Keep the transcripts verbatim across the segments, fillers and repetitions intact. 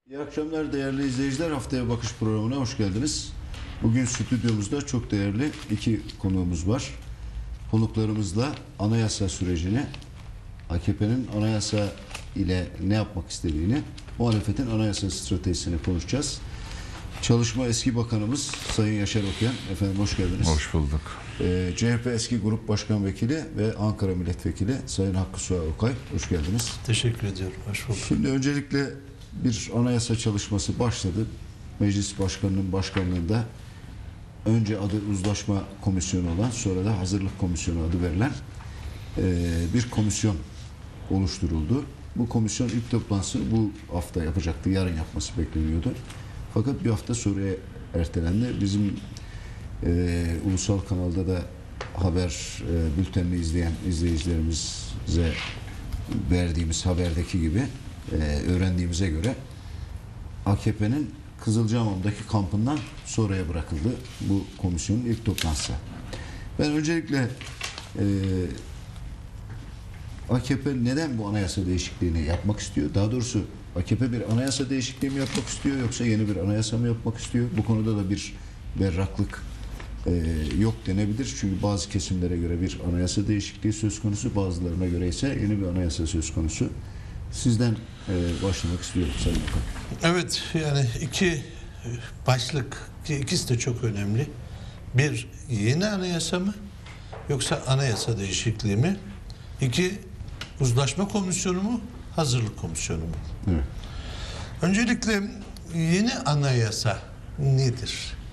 İyi akşamlar değerli izleyiciler. Haftaya Bakış programına hoş geldiniz. Bugün stüdyomuzda çok değerli iki konuğumuz var. Konuklarımızla anayasa sürecini, A K P'nin anayasa ile ne yapmak istediğini, muhalefetin anayasa stratejisini konuşacağız. Çalışma eski bakanımız Sayın Yaşar Okuyan. Efendim hoş geldiniz. Hoş bulduk. Ee, C H P eski grup başkan vekili ve Ankara milletvekili Sayın Hakkı Suha Okay. Hoş geldiniz. Teşekkür ediyorum. Hoş bulduk. Şimdi öncelikle bir anayasa çalışması başladı. Meclis Başkanı'nın başkanlığında önce adı Uzlaşma Komisyonu olan, sonra da Hazırlık Komisyonu adı verilen bir komisyon oluşturuldu. Bu komisyon ilk toplantısını bu hafta yapacaktı. Yarın yapması bekleniyordu. Fakat bir hafta sonraya ertelendi. Bizim e, ulusal kanalda da haber e, bültenini izleyen izleyicilerimize verdiğimiz haberdeki gibi e, öğrendiğimize göre A K P'nin Kızılcahamam'daki kampından sonraya bırakıldı bu komisyonun ilk toplantısı. Ben öncelikle e, A K P neden bu anayasa değişikliğini yapmak istiyor? Daha doğrusu A K P bir anayasa değişikliği mi yapmak istiyor yoksa yeni bir anayasa mı yapmak istiyor? Bu konuda da bir berraklık e, yok denebilir. Çünkü bazı kesimlere göre bir anayasa değişikliği söz konusu, bazılarına göre ise yeni bir anayasa söz konusu. Sizden e, başlamak istiyorum Sayın Bakan. Evet, yani iki başlık, ikisi de çok önemli. Bir, yeni anayasa mı yoksa anayasa değişikliği mi? İki, uzlaşma komisyonu mu, hazırlık komisyonu mu? Evet. Öncelikle yeni anayasa nedir?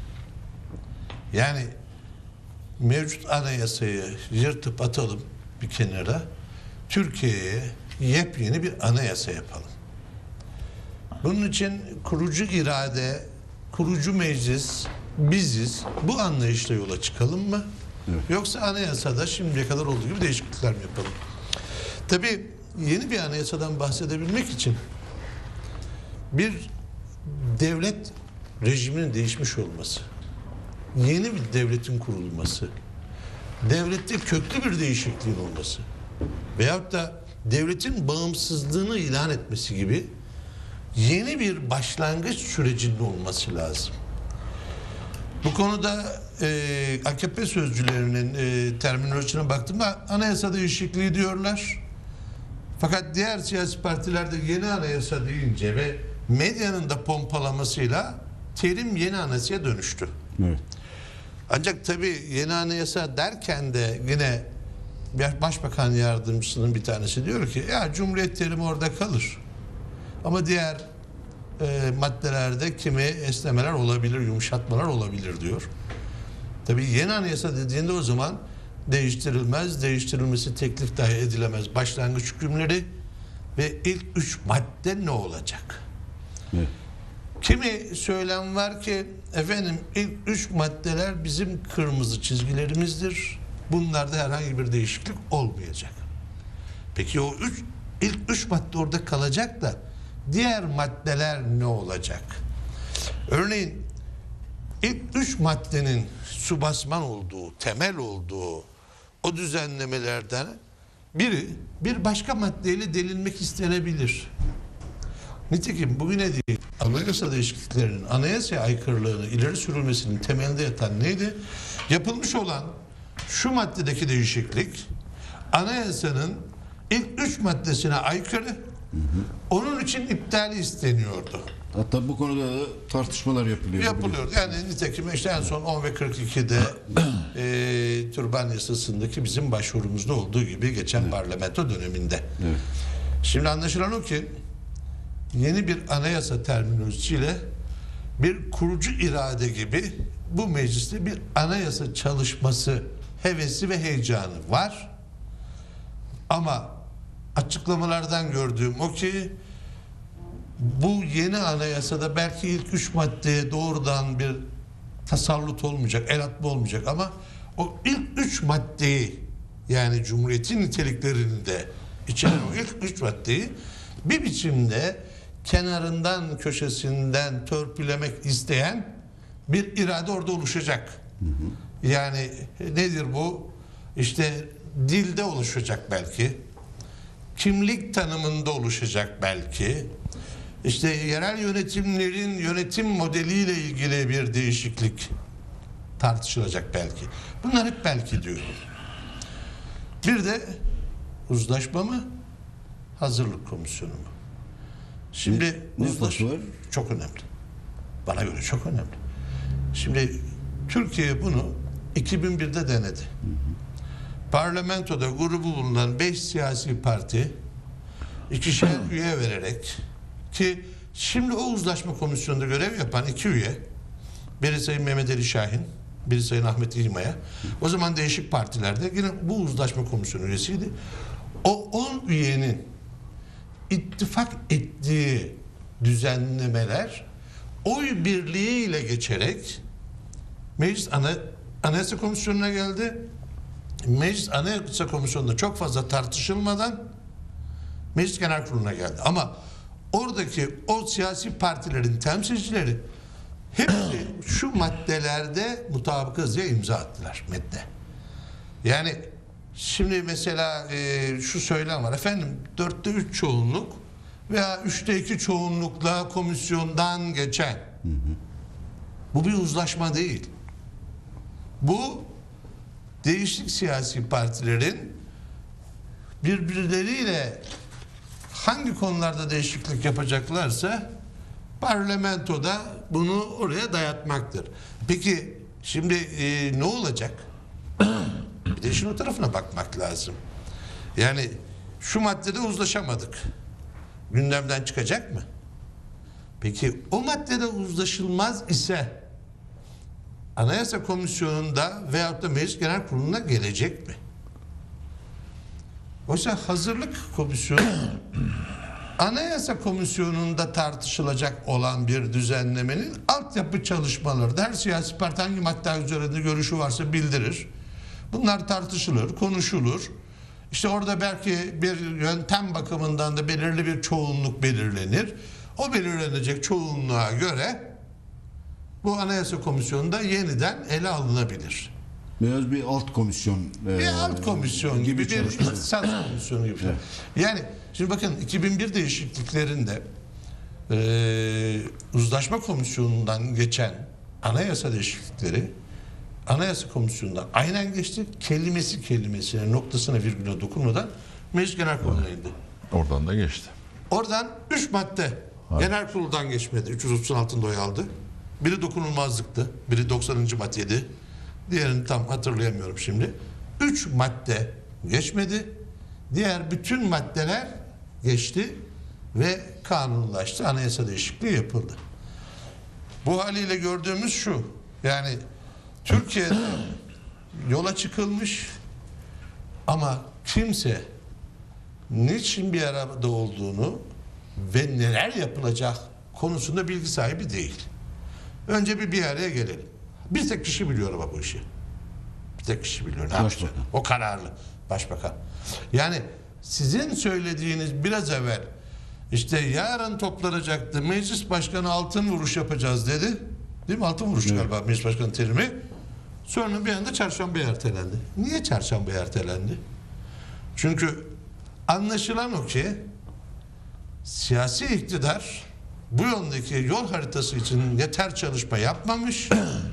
Yani mevcut anayasayı yırtıp atalım bir kenara, Türkiye'ye yepyeni bir anayasa yapalım. Bunun için kurucu irade, kurucu meclis, biziz. Bu anlayışla yola çıkalım mı? Evet. Yoksa anayasada şimdiye kadar olduğu gibi değişiklikler mi yapalım? Tabii yeni bir anayasadan bahsedebilmek için bir devlet rejiminin değişmiş olması, yeni bir devletin kurulması, devlette köklü bir değişikliğin olması veyahut da devletin bağımsızlığını ilan etmesi gibi yeni bir başlangıç sürecinin olması lazım. Bu konuda e, A K P sözcülerinin e, terminolojisine baktığımda anayasa değişikliği diyorlar. Fakat diğer siyasi partilerde yeni anayasa deyince ve medyanın da pompalamasıyla terim yeni anayasaya dönüştü. Evet. Ancak tabii yeni anayasa derken de yine Başbakan Yardımcısının bir tanesi diyor ki ya Cumhuriyet terimi orada kalır. Ama diğer e, maddelerde kimi esnemeler olabilir, yumuşatmalar olabilir diyor. Tabii yeni anayasa dediğinde o zaman değiştirilmez, değiştirilmesi teklif dahi edilemez başlangıç hükümleri ve ilk üç madde ne olacak? Evet. Kimi söylem var ki efendim ilk üç maddeler bizim kırmızı çizgilerimizdir. Bunlarda herhangi bir değişiklik olmayacak. Peki o üç, ilk üç madde orada kalacak da diğer maddeler ne olacak? Örneğin ilk üç maddenin subasman olduğu, temel olduğu o düzenlemelerden biri bir başka maddeyle delinmek istenebilir. Nitekim bugüne değil anayasa değişikliklerinin anayasaya aykırılığını ileri sürülmesinin temelinde yatan neydi? Yapılmış olan şu maddedeki değişiklik anayasanın ilk üç maddesine aykırı, hı hı. Onun için iptali isteniyordu. Hatta bu konuda da tartışmalar yapılıyor. Yapılıyor. Yani nitekim işte en son on ve kırk ikide e, Türban Yasası'ndaki bizim başvurumuzda olduğu gibi geçen evet. parlamento döneminde. Evet. Şimdi anlaşılan o ki yeni bir anayasa terminolojisiyle bir kurucu irade gibi bu mecliste bir anayasa çalışması hevesi ve heyecanı var. Ama açıklamalardan gördüğüm o ki bu yeni anayasada belki ilk üç maddeye doğrudan bir tasallut olmayacak, el atma olmayacak ama o ilk üç maddeyi yani Cumhuriyet'in niteliklerini de içeren o ilk üç maddeyi bir biçimde kenarından, köşesinden törpülemek isteyen bir irade orada oluşacak. Hı hı. Yani nedir bu? İşte dilde oluşacak belki, kimlik tanımında oluşacak belki, işte yerel yönetimlerin yönetim modeliyle ilgili bir değişiklik tartışılacak belki. Bunlar hep belki diyorum. Bir de uzlaşma mı? Hazırlık komisyonu mu? Şimdi Ne uzlaşma var? çok önemli. Bana göre çok önemli. Şimdi Türkiye bunu iki bin birde denedi. Hı hı. Parlamentoda grubu bulunan beş siyasi parti ikişer üye vererek, ki şimdi o uzlaşma komisyonunda görev yapan iki üye, biri Sayın Mehmet Ali Şahin, biri Sayın Ahmet İlmaya, o zaman değişik partilerde yine bu uzlaşma komisyonu üyesiydi. O on üyenin ittifak ettiği düzenlemeler oy birliğiyle geçerek Meclis Ana, Anayasa Komisyonu'na geldi. Meclis Anayasa Komisyonu'nda çok fazla tartışılmadan Meclis Genel Kurulu'na geldi. Ama oradaki o siyasi partilerin temsilcileri hepsi şu maddelerde mutabıkız imza attılar metne. Yani şimdi mesela e, şu söylem var. Efendim dörtte üç çoğunluk veya üçte iki çoğunlukla komisyondan geçen. Hı hı. Bu bir uzlaşma değil. Bu değişik siyasi partilerin birbirleriyle hangi konularda değişiklik yapacaklarsa parlamentoda bunu oraya dayatmaktır. Peki şimdi e, ne olacak? Bir de işin o tarafına bakmak lazım. Yani şu maddede uzlaşamadık. Gündemden çıkacak mı? Peki o maddede uzlaşılmaz ise Anayasa Komisyonu'nda veyahut da Meclis Genel Kurulu'na gelecek mi? Oysa hazırlık komisyonu Anayasa Komisyonu'nda tartışılacak olan bir düzenlemenin altyapı çalışmaları. Her siyasi parti hangi madde üzerinde görüşü varsa bildirir. Bunlar tartışılır, konuşulur. İşte orada belki bir yöntem bakımından da belirli bir çoğunluk belirlenir. O belirlenecek çoğunluğa göre bu Anayasa Komisyonu'nda yeniden ele alınabilir. Biraz bir alt komisyon. Bir e, alt komisyon gibi, gibi bir iktisat komisyonu gibi. Evet. Yani şimdi bakın iki bin bir değişikliklerinde e, uzlaşma komisyonundan geçen anayasa değişiklikleri Anayasa Komisyonu'ndan aynen geçti. Kelimesi kelimesine, noktasına, virgüle dokunmadan Meclis Genel Kurulu'na indi. Oradan da geçti. Oradan üç madde Hayır. Genel Kurul'dan geçmedi. üç yüz otuzun altında oy aldı. Biri dokunulmazlıktı. Biri doksanıncı maddeydi. Diğerini tam hatırlayamıyorum şimdi. Üç madde geçmedi. Diğer bütün maddeler geçti ve kanunlaştı. Anayasa değişikliği yapıldı. Bu haliyle gördüğümüz şu. Yani Türkiye'de yola çıkılmış ama kimse niçin bir arada olduğunu ve neler yapılacak konusunda bilgi sahibi değil. Önce bir bir araya gelelim. Bir tek kişi biliyor ama bu işi. Bir tek kişi biliyor. Ne Başbakan. O kararlı. Başbakan. Yani sizin söylediğiniz biraz evvel işte yarın toplanacaktı. Meclis Başkanı altın vuruş yapacağız dedi. Değil mi? Altın vuruş evet. Galiba Meclis Başkanı terimi. Sonra bir anda çarşambaya ertelendi. Niye çarşambaya ertelendi? Çünkü anlaşılan o ki siyasi iktidar bu yöndeki yol haritası için yeter çalışma yapmamış.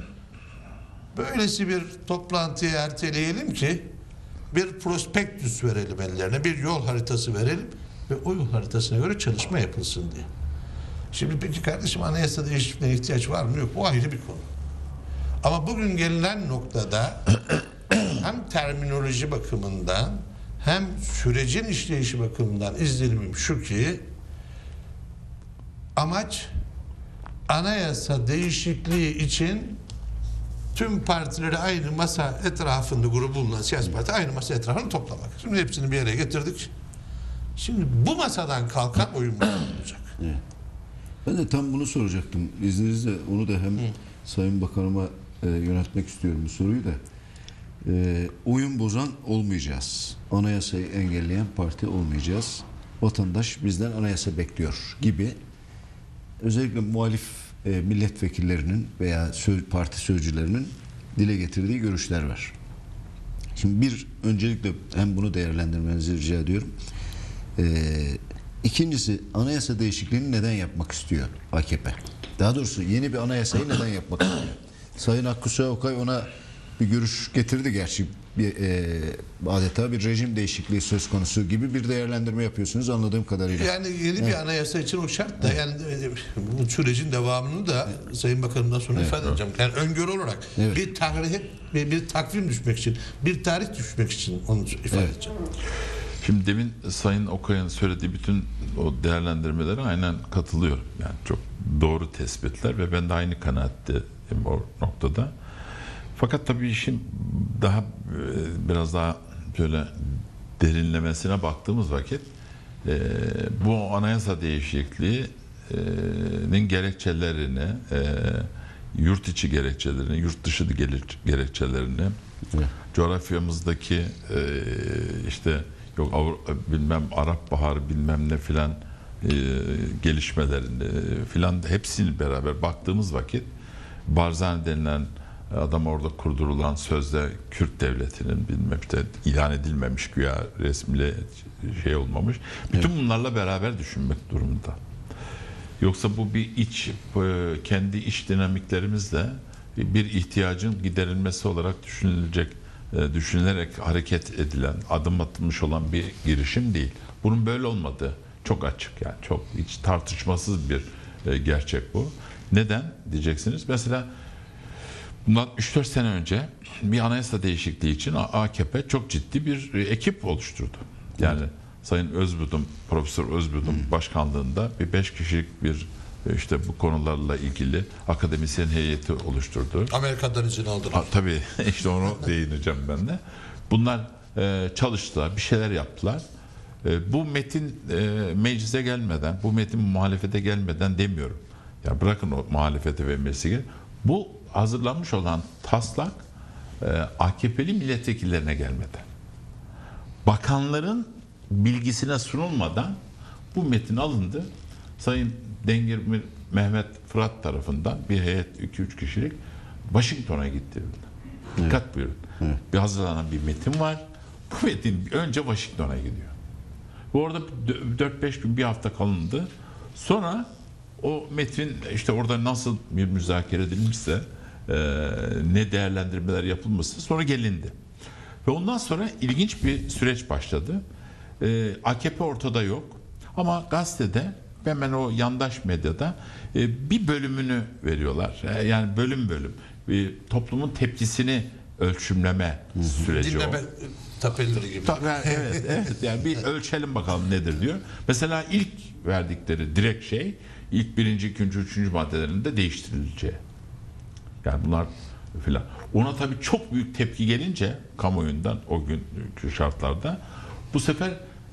Böylesi bir toplantıyı erteleyelim ki bir prospektüs verelim ellerine, bir yol haritası verelim ve o yol haritasına göre çalışma yapılsın diye. Şimdi peki kardeşim anayasa değişikliğine ihtiyaç var mı? Yok. O ayrı bir konu. Ama bugün gelinen noktada hem terminoloji bakımından hem sürecin işleyişi bakımından izlenimim şu ki amaç anayasa değişikliği için tüm partileri aynı masa etrafında grubu bulunan siyasi parti aynı masa etrafını toplamak. Şimdi hepsini bir yere getirdik. Şimdi bu masadan kalkan oyun olacak. Evet. Ben de tam bunu soracaktım. İzninizle onu da hem Hı. Sayın Bakanıma e, yöneltmek istiyorum bu soruyu da. E, oyun bozan olmayacağız. Anayasayı engelleyen parti olmayacağız. Vatandaş bizden anayasa bekliyor gibi özellikle muhalif e, milletvekillerinin veya söz, parti sözcülerinin dile getirdiği görüşler var. Şimdi bir öncelikle hem bunu değerlendirmenizi rica ediyorum. E, İkincisi, anayasa değişikliğini neden yapmak istiyor A K P? Daha doğrusu yeni bir anayasayı neden yapmak istiyor? Sayın Hakkı Soğukay ona bir görüş getirdi gerçi. Bir, e, adeta bir rejim değişikliği söz konusu gibi bir değerlendirme yapıyorsunuz anladığım kadarıyla. Yani yeni bir anayasa için o şart da yani e, bu sürecin devamını da Sayın Bakanım'dan sonra ifade edeceğim. Yani öngörü olarak Evet. bir tarih bir, bir takvim düşmek için, bir tarih düşmek için onu ifade Evet. edeceğim. Şimdi demin Sayın Okay'ın söylediği bütün o değerlendirmelere aynen katılıyorum. Yani çok doğru tespitler ve ben de aynı kanaatteyim o noktada. Fakat tabii işin daha e, biraz daha böyle derinlemesine baktığımız vakit e, bu anayasa değişikliğinin gerekçelerini, e, yurt içi gerekçelerini, yurt dışı gerekçelerini, Evet. coğrafyamızdaki e, işte yok Avru- bilmem Arap Baharı bilmem ne filan e, gelişmelerini filan hepsini beraber baktığımız vakit Barzani denilen adam orada kurdurulan sözde Kürt devletinin bilmem işte ilan edilmemiş güya resmiyle şey olmamış. Bütün evet. bunlarla beraber düşünmek durumunda. Yoksa bu bir iç kendi iç dinamiklerimizle bir ihtiyacın giderilmesi olarak düşünülecek, düşünülerek hareket edilen, adım atılmış olan bir girişim değil. Bunun böyle olmadığı çok açık yani çok hiç tartışmasız bir gerçek bu. Neden diyeceksiniz? Mesela bundan üç dört sene önce bir anayasa değişikliği için A K P çok ciddi bir ekip oluşturdu. Yani evet. Sayın Özbudum, Profesör Özbudum hmm. başkanlığında bir beş kişilik bir işte bu konularla ilgili akademisyen heyeti oluşturdu. Amerika'dan izin aldılar. A, tabii işte onu değineceğim ben de. Bunlar e, çalıştılar, bir şeyler yaptılar. E, bu metin e, meclise gelmeden, bu metin muhalefete gelmeden demiyorum. Ya bırakın o muhalefete ve meclise. Bu hazırlanmış olan taslak e, A K P'li milletvekillerine gelmeden, bakanların bilgisine sunulmadan bu metin alındı. Sayın Dengir Mehmet Fırat tarafından bir heyet iki üç kişilik Washington'a gitti. Dikkat evet. buyurun. Evet. Bir hazırlanan bir metin var. Bu metin önce Washington'a gidiyor. Bu orada dört beş gün bir hafta kalındı. Sonra o metin işte orada nasıl bir müzakere edilmişse e, ne değerlendirmeler yapılmışsa sonra gelindi. Ve ondan sonra ilginç bir süreç başladı. E, A K P ortada yok. Ama gazetede hemen o yandaş medyada e, bir bölümünü veriyorlar. E, yani bölüm bölüm. E, toplumun tepkisini ölçümleme Hı-hı. süreci Dinleme o. tapelleri gibi. Ta, evet, evet. Yani bir ölçelim bakalım nedir diyor. Mesela ilk verdikleri direkt şey ilk birinci, ikinci, üçüncü maddelerinde değiştirileceği. Yani bunlar filan. Ona tabii çok büyük tepki gelince kamuoyundan o günkü şartlarda bu sefer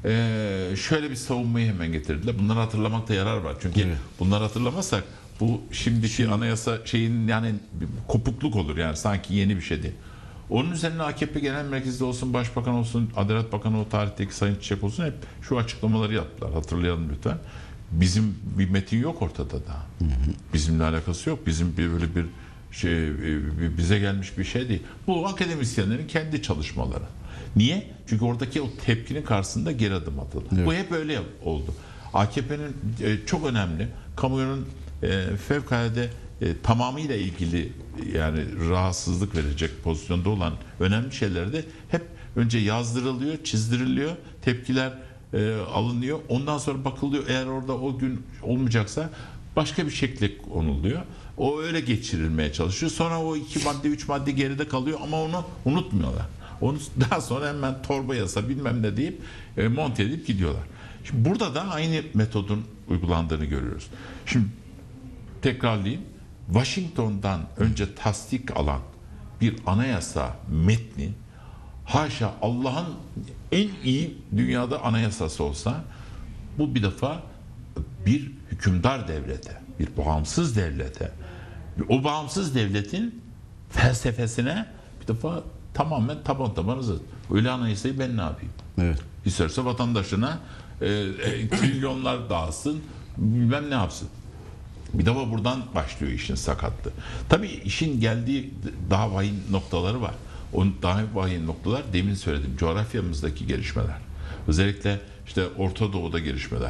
e, şöyle bir savunmayı hemen getirdiler. Bunları hatırlamakta yarar var. Çünkü evet. bunları hatırlamazsak bu şimdiki Şimdi. anayasa şeyin yani kopukluk olur yani sanki yeni bir şey değil. Onun üzerine A K P Genel Merkezi'de olsun, Başbakan olsun, Adalet Bakanı o tarihteki Sayın Çiçek olsun hep şu açıklamaları yaptılar. Hatırlayalım lütfen. Bizim bir metin yok ortada daha. Hı hı. Bizimle alakası yok. Bizim bir böyle bir şey bize gelmiş bir şey değil. Bu akademisyenlerin kendi çalışmaları. Niye? Çünkü oradaki o tepkinin karşısında geri adım atıldı. Evet. Bu hep öyle oldu. A K P'nin çok önemli, kamuoyunun fevkalade tamamıyla ilgili yani rahatsızlık verecek pozisyonda olan önemli şeyler de hep önce yazdırılıyor, çizdiriliyor, tepkiler e, alınıyor. Ondan sonra bakılıyor eğer orada o gün olmayacaksa başka bir şekilde konuluyor. O öyle geçirilmeye çalışıyor. Sonra o iki madde, üç madde geride kalıyor ama onu unutmuyorlar. Onu daha sonra hemen torba yasa bilmem ne deyip e, monte edip gidiyorlar. Şimdi burada da aynı metodun uygulandığını görüyoruz. Şimdi tekrarlayayım. Washington'dan önce tasdik alan bir anayasa metni haşa Allah'ın en iyi dünyada anayasası olsa bu bir defa bir hükümdar devlete, bir bağımsız devlete, o bağımsız devletin felsefesine bir defa tamamen taban taban zıt. Öyle anayasayı ben ne yapayım? Evet. İsterse vatandaşına e, e, trilyonlar dağılsın, bilmem ne yapsın. Bir defa buradan başlıyor işin sakatlığı. Tabii işin geldiği daha vahim noktaları var. O daha vahim noktalar demin söyledim. Coğrafyamızdaki gelişmeler. Özellikle işte Orta Doğu'da gelişmeler.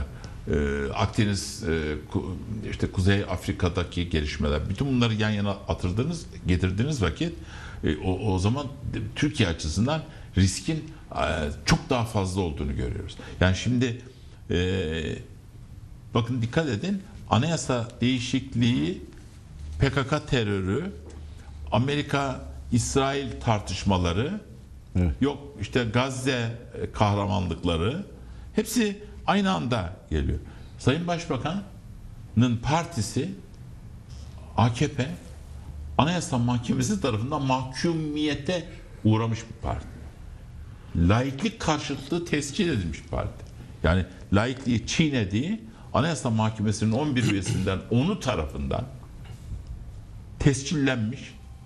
e, Akdeniz, e, ku, işte Kuzey Afrika'daki gelişmeler, bütün bunları yan yana atırdınız, getirdiğiniz vakit e, o, o zaman Türkiye açısından riskin e, çok daha fazla olduğunu görüyoruz. Yani şimdi e, bakın dikkat edin, anayasa değişikliği, P K K terörü, Amerika-İsrail tartışmaları, evet. yok işte Gazze kahramanlıkları, hepsi aynı anda geliyor. Sayın Başbakan'ın partisi A K P Anayasa Mahkemesi tarafından mahkumiyete uğramış bir parti. Laiklik karşıtlığı tescil edilmiş bir parti. Yani laikliği çiğnediği, Anayasa Mahkemesi'nin on bir üyesinden onu tarafından tescillenmiş,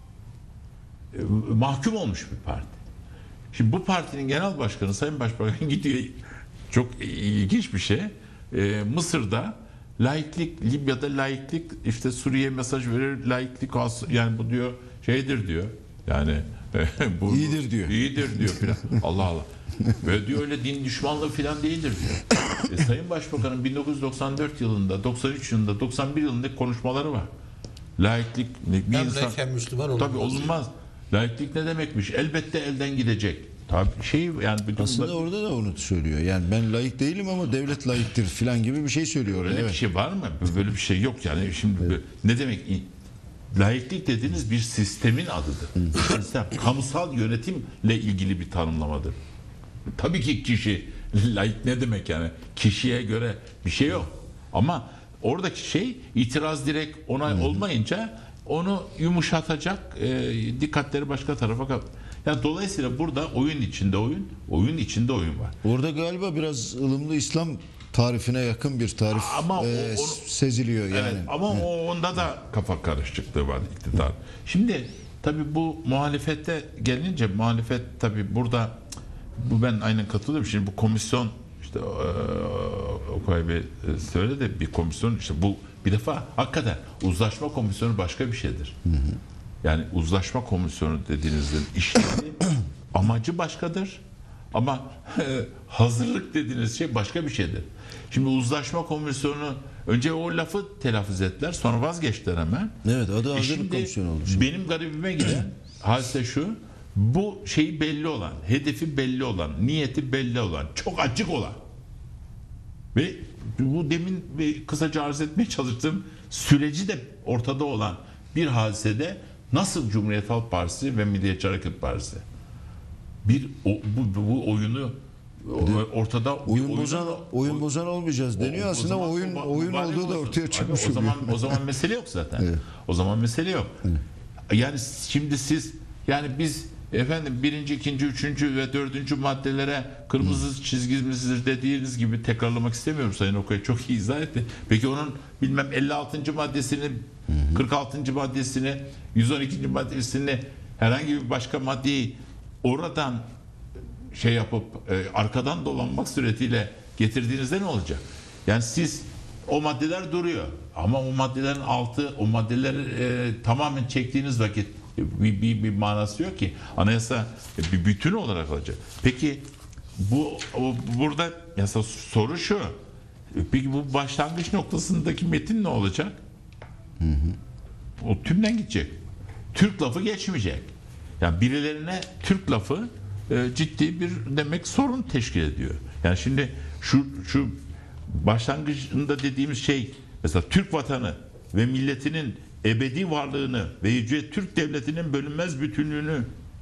mahkum olmuş bir parti. Şimdi bu partinin genel başkanı Sayın Başbakan gidiyor, çok ilginç bir şey, ee, Mısır'da laiklik, Libya'da laiklik, işte Suriye mesaj verir, laiklik yani bu diyor şeydir diyor, yani bu iyidir diyor. İyidir diyor filan. Allah Allah. Böyle diyor, öyle din düşmanlığı filan değildir diyor. E, Sayın Başbakan'ın bin dokuz yüz doksan dört yılında, doksan üç yılında, doksan bir yılında konuşmaları var. Laiklik bir hem insan hem Müslüman olunmaz. tabii olunmaz. Laiklik ne demekmiş? Elbette elden gidecek. Tabii şey yani bütün Aslında bak, orada da onu söylüyor. Yani ben layık değilim ama devlet layıktır filan gibi bir şey söylüyor. öyle Evet. bir şey var mı? Böyle bir şey yok yani. Şimdi Evet. ne demek? Laiklik dediğiniz bir sistemin adıdır. Sistem, kamusal yönetimle ilgili bir tanımlamadır. Tabii ki kişi laik ne demek yani? Kişiye göre bir şey yok. Ama oradaki şey, itiraz direkt onay olmayınca onu yumuşatacak, e, dikkatleri başka tarafa kap. Yani dolayısıyla burada oyun içinde oyun, oyun içinde oyun var. Orada galiba biraz ılımlı İslam tarifine yakın bir tarif Ama o- e, onu- seziliyor yani. Evet, ama o onda da kafa karışıklığı var iktidar. Şimdi tabii bu muhalefete gelince, muhalefet tabii burada, bu ben aynen katılıyorum. Şimdi bu komisyon, işte Okay Bey söyledi, bir komisyon, işte bu bir defa hakikaten uzlaşma komisyonu başka bir şeydir. Hı hı. Yani uzlaşma komisyonu dediğinizde işlevi, amacı başkadır. Ama hazırlık dediğiniz şey başka bir şeydir. Şimdi uzlaşma komisyonu, önce o lafı telaffuz ettiler, sonra vazgeçtiler hemen. Evet, adı E hazırlık şimdi komisyonu oldu. Şimdi. benim garibime giden hadise şu: bu şeyi belli olan, hedefi belli olan, niyeti belli olan, çok açık olan ve bu demin bir kısaca arz etmeye çalıştığım süreci de ortada olan bir hadisede nasıl Cumhuriyet Halk Partisi ve Milliyetçi Hareket Partisi bir o, bu, bu oyunu ortada Oyun oyunu- bozan oyun bozan olmayacağız deniyor. o- o Aslında zaman oyun o- oyun mübarek olduğu da olsun. ortaya çıkmış Abi, o zaman oluyor. o zaman mesele yok zaten. Evet. O zaman mesele yok. Yani şimdi siz, yani biz efendim birinci, ikinci, üçüncü ve dördüncü maddelere kırmızı çizgimizdir dediğiniz gibi tekrarlamak istemiyorum, Sayın Okay çok iyi izah etti. Peki onun bilmem elli altıncı maddesini, kırk altıncı maddesini, yüz on ikinci maddesini, herhangi bir başka maddeyi oradan şey yapıp e, arkadan dolanmak suretiyle getirdiğinizde ne olacak? Yani siz, o maddeler duruyor ama o maddelerin altı, o maddeleri e, tamamen çektiğiniz vakit bir, bir, bir manası yok ki. Anayasa bir bütün olarak olacak. Peki bu o, burada yasa soru şu: peki bu başlangıç noktasındaki metin ne olacak? Hı hı. O tümden gidecek. Türk lafı geçmeyecek. Yani birilerine Türk lafı e, ciddi bir demek sorun teşkil ediyor. Yani şimdi şu şu başlangıcında dediğimiz şey, mesela Türk vatanı ve milletinin ebedi varlığını ve yüce Türk devletinin bölünmez bütünlüğünü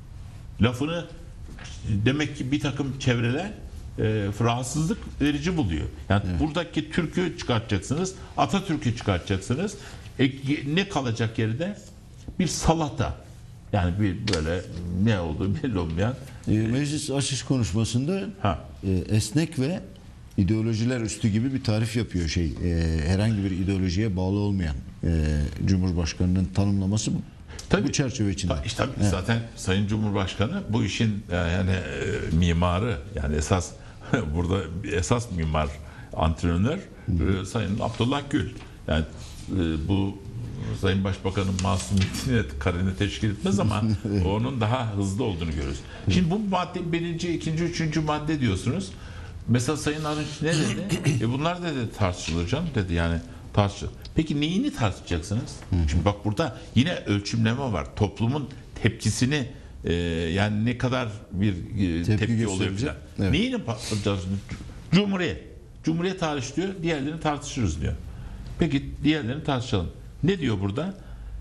lafını demek ki bir takım çevreler e, rahatsızlık verici buluyor. Yani evet. Buradaki Türk'ü çıkartacaksınız, Atatürk'ü çıkartacaksınız. E, ne kalacak geride? Bir salata. Yani bir böyle ne olduğu belli olmayan. E, meclis açış konuşmasında Ha. e, esnek ve ideolojiler üstü gibi bir tarif yapıyor şey. E, herhangi bir ideolojiye bağlı olmayan e, Cumhurbaşkanı'nın tanımlaması bu. Tabii, bu çerçeve içinde. Ta, işte, evet. Zaten Sayın Cumhurbaşkanı bu işin yani e, mimarı, yani esas burada esas mimar, antrenör e, Sayın Abdullah Gül. Yani e, bu Sayın Başbakan'ın masumiyetine karını teşkil etmez ama onun daha hızlı olduğunu görüyoruz. Şimdi bu madde birinci, ikinci, üçüncü madde diyorsunuz. Mesela Sayın Arınç ne dedi? e bunlar dedi tartışılır canım dedi, yani tartışılır. Peki neyini tartışacaksınız? Şimdi bak burada yine ölçümleme var. Toplumun tepkisini e, yani ne kadar bir e, Tepki tepki, oluyor gösterecek. falan. Evet. Neyini tartışacağız? Cumhuriyet. Cumhuriyet tartış diyor, diğerlerini tartışırız diyor. Peki diğerlerini tartışalım. Ne diyor burada?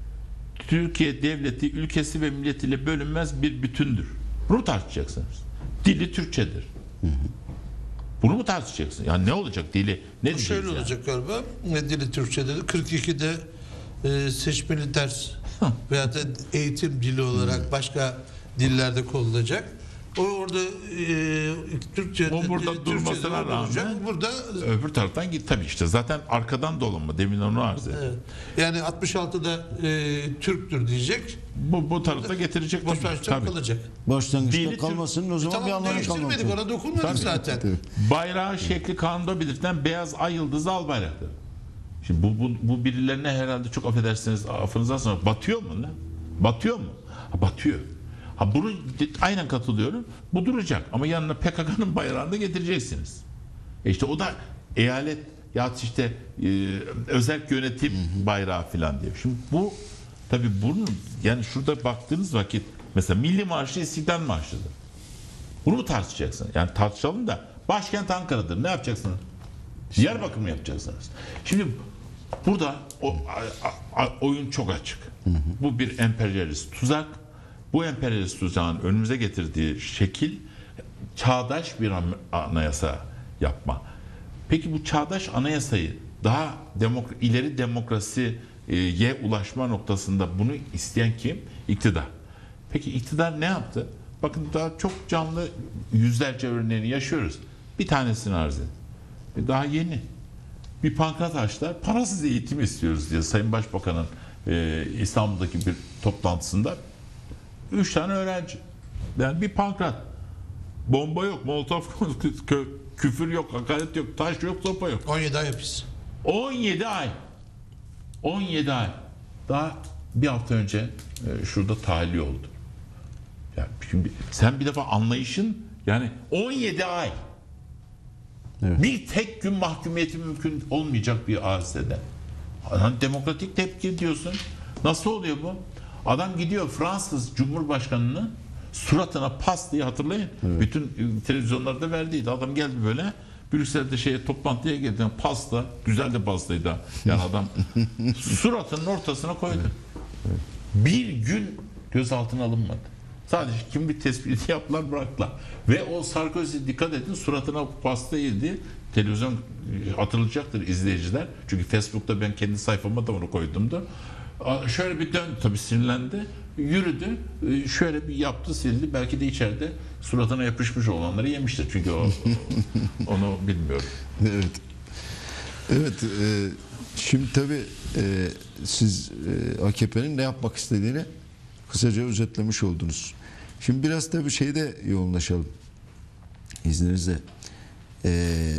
Türkiye devleti ülkesi ve milletiyle bölünmez bir bütündür. Bunu tartışacaksınız. Dili Türkçedir. Hı hı. Bunu mu tartışacaksın? Yani ne olacak dili? Ne Bu şöyle yani? olacak galiba. Ne dili Türkçe'de de kırk ikide e, seçmeli ders veya da eğitim dili olarak başka dillerde konulacak. O orada e, Türkçe O burada dili durmasına Türkçe'de rağmen olacak. Burada öbür taraftan git tabii işte. Zaten arkadan dolanma. Demin onu arz ettim. evet. Yani altmış altıda e, Türktür diyecek. Bu, bu tarafta getirecek. tabii. Başlangıçta Tabii. kalacak. Başlangıçta Dili kalmasının o zaman bir Tamam, anlamı değiştirmedik, kalmadı. ona dokunmadık Tabii. zaten. Bayrağı şekli kanunda belirtilen beyaz ay yıldızı al bayraktır. Şimdi bu, bu, bu birilerine herhalde çok affedersiniz affınızdan sonra batıyor mu lan? Batıyor mu? Ha, batıyor. Ha bunu aynen katılıyorum. Bu duracak ama yanına P K K'nın bayrağını da getireceksiniz. E işte o da eyalet ya işte e, özel yönetim bayrağı falan diyor. Şimdi bu tabii bunun yani şurada baktığınız vakit mesela Milli Marşı İstiklal Marşı'dır. Bunu mu tartışacaksın? Yani tartışalım da başkent Ankara'dır. Ne yapacaksınız? Diyarbakır mı yapacaksınız? Şimdi burada o, a, a, oyun çok açık. Hı hı. Bu bir emperyalist tuzak. Bu emperyalist tuzağın önümüze getirdiği şekil çağdaş bir anayasa yapma. Peki bu çağdaş anayasayı daha demok- ileri demokrasiye ulaşma noktasında bunu isteyen kim? İktidar. Peki iktidar ne yaptı? Bakın daha çok canlı yüzlerce örneğini yaşıyoruz. Bir tanesini arz edin. Daha yeni. Bir pankart açtılar. Parasız eğitim istiyoruz diye Sayın Başbakan'ın e, İstanbul'daki bir toplantısında üç tane öğrenci. Yani bir pankart. Bomba yok, molotof küfür yok, hakaret yok, taş yok, sopa yok. on yedi ay hapis. on yedi ay. on yedi ay. Daha bir hafta önce e, şurada tahliye oldu. Yani şimdi sen bir defa anlayışın yani on yedi ay. Evet. Bir tek gün mahkumiyeti mümkün olmayacak bir hadisede. Hani demokratik tepki diyorsun. Nasıl oluyor bu? Adam gidiyor Fransız Cumhurbaşkanı'nın suratına pas diye hatırlayın. Evet. Bütün televizyonlarda verdiydi. Adam geldi böyle Brüksel'de şeye toplantıya geldi. Pasta, güzel de pastaydı. Yani adam suratının ortasına koydu. Evet. Evet. Bir gün gözaltına alınmadı. Sadece kim bir tespiti yaptılar bıraktılar. Ve o Sarkozy dikkat edin suratına pasta yedi. Televizyon hatırlayacaktır izleyiciler. Çünkü Facebook'ta ben kendi sayfama da onu koydum da. Şöyle bir döndü tabii sinirlendi. Yürüdü. Şöyle bir yaptı sildi. Belki de içeride suratına yapışmış olanları yemiştir. Çünkü o onu bilmiyorum. Evet. Evet. E, şimdi tabii e, siz e, A K P'nin ne yapmak istediğini kısaca özetlemiş oldunuz. Şimdi biraz tabii şeyde yoğunlaşalım. İzninizle. Ee,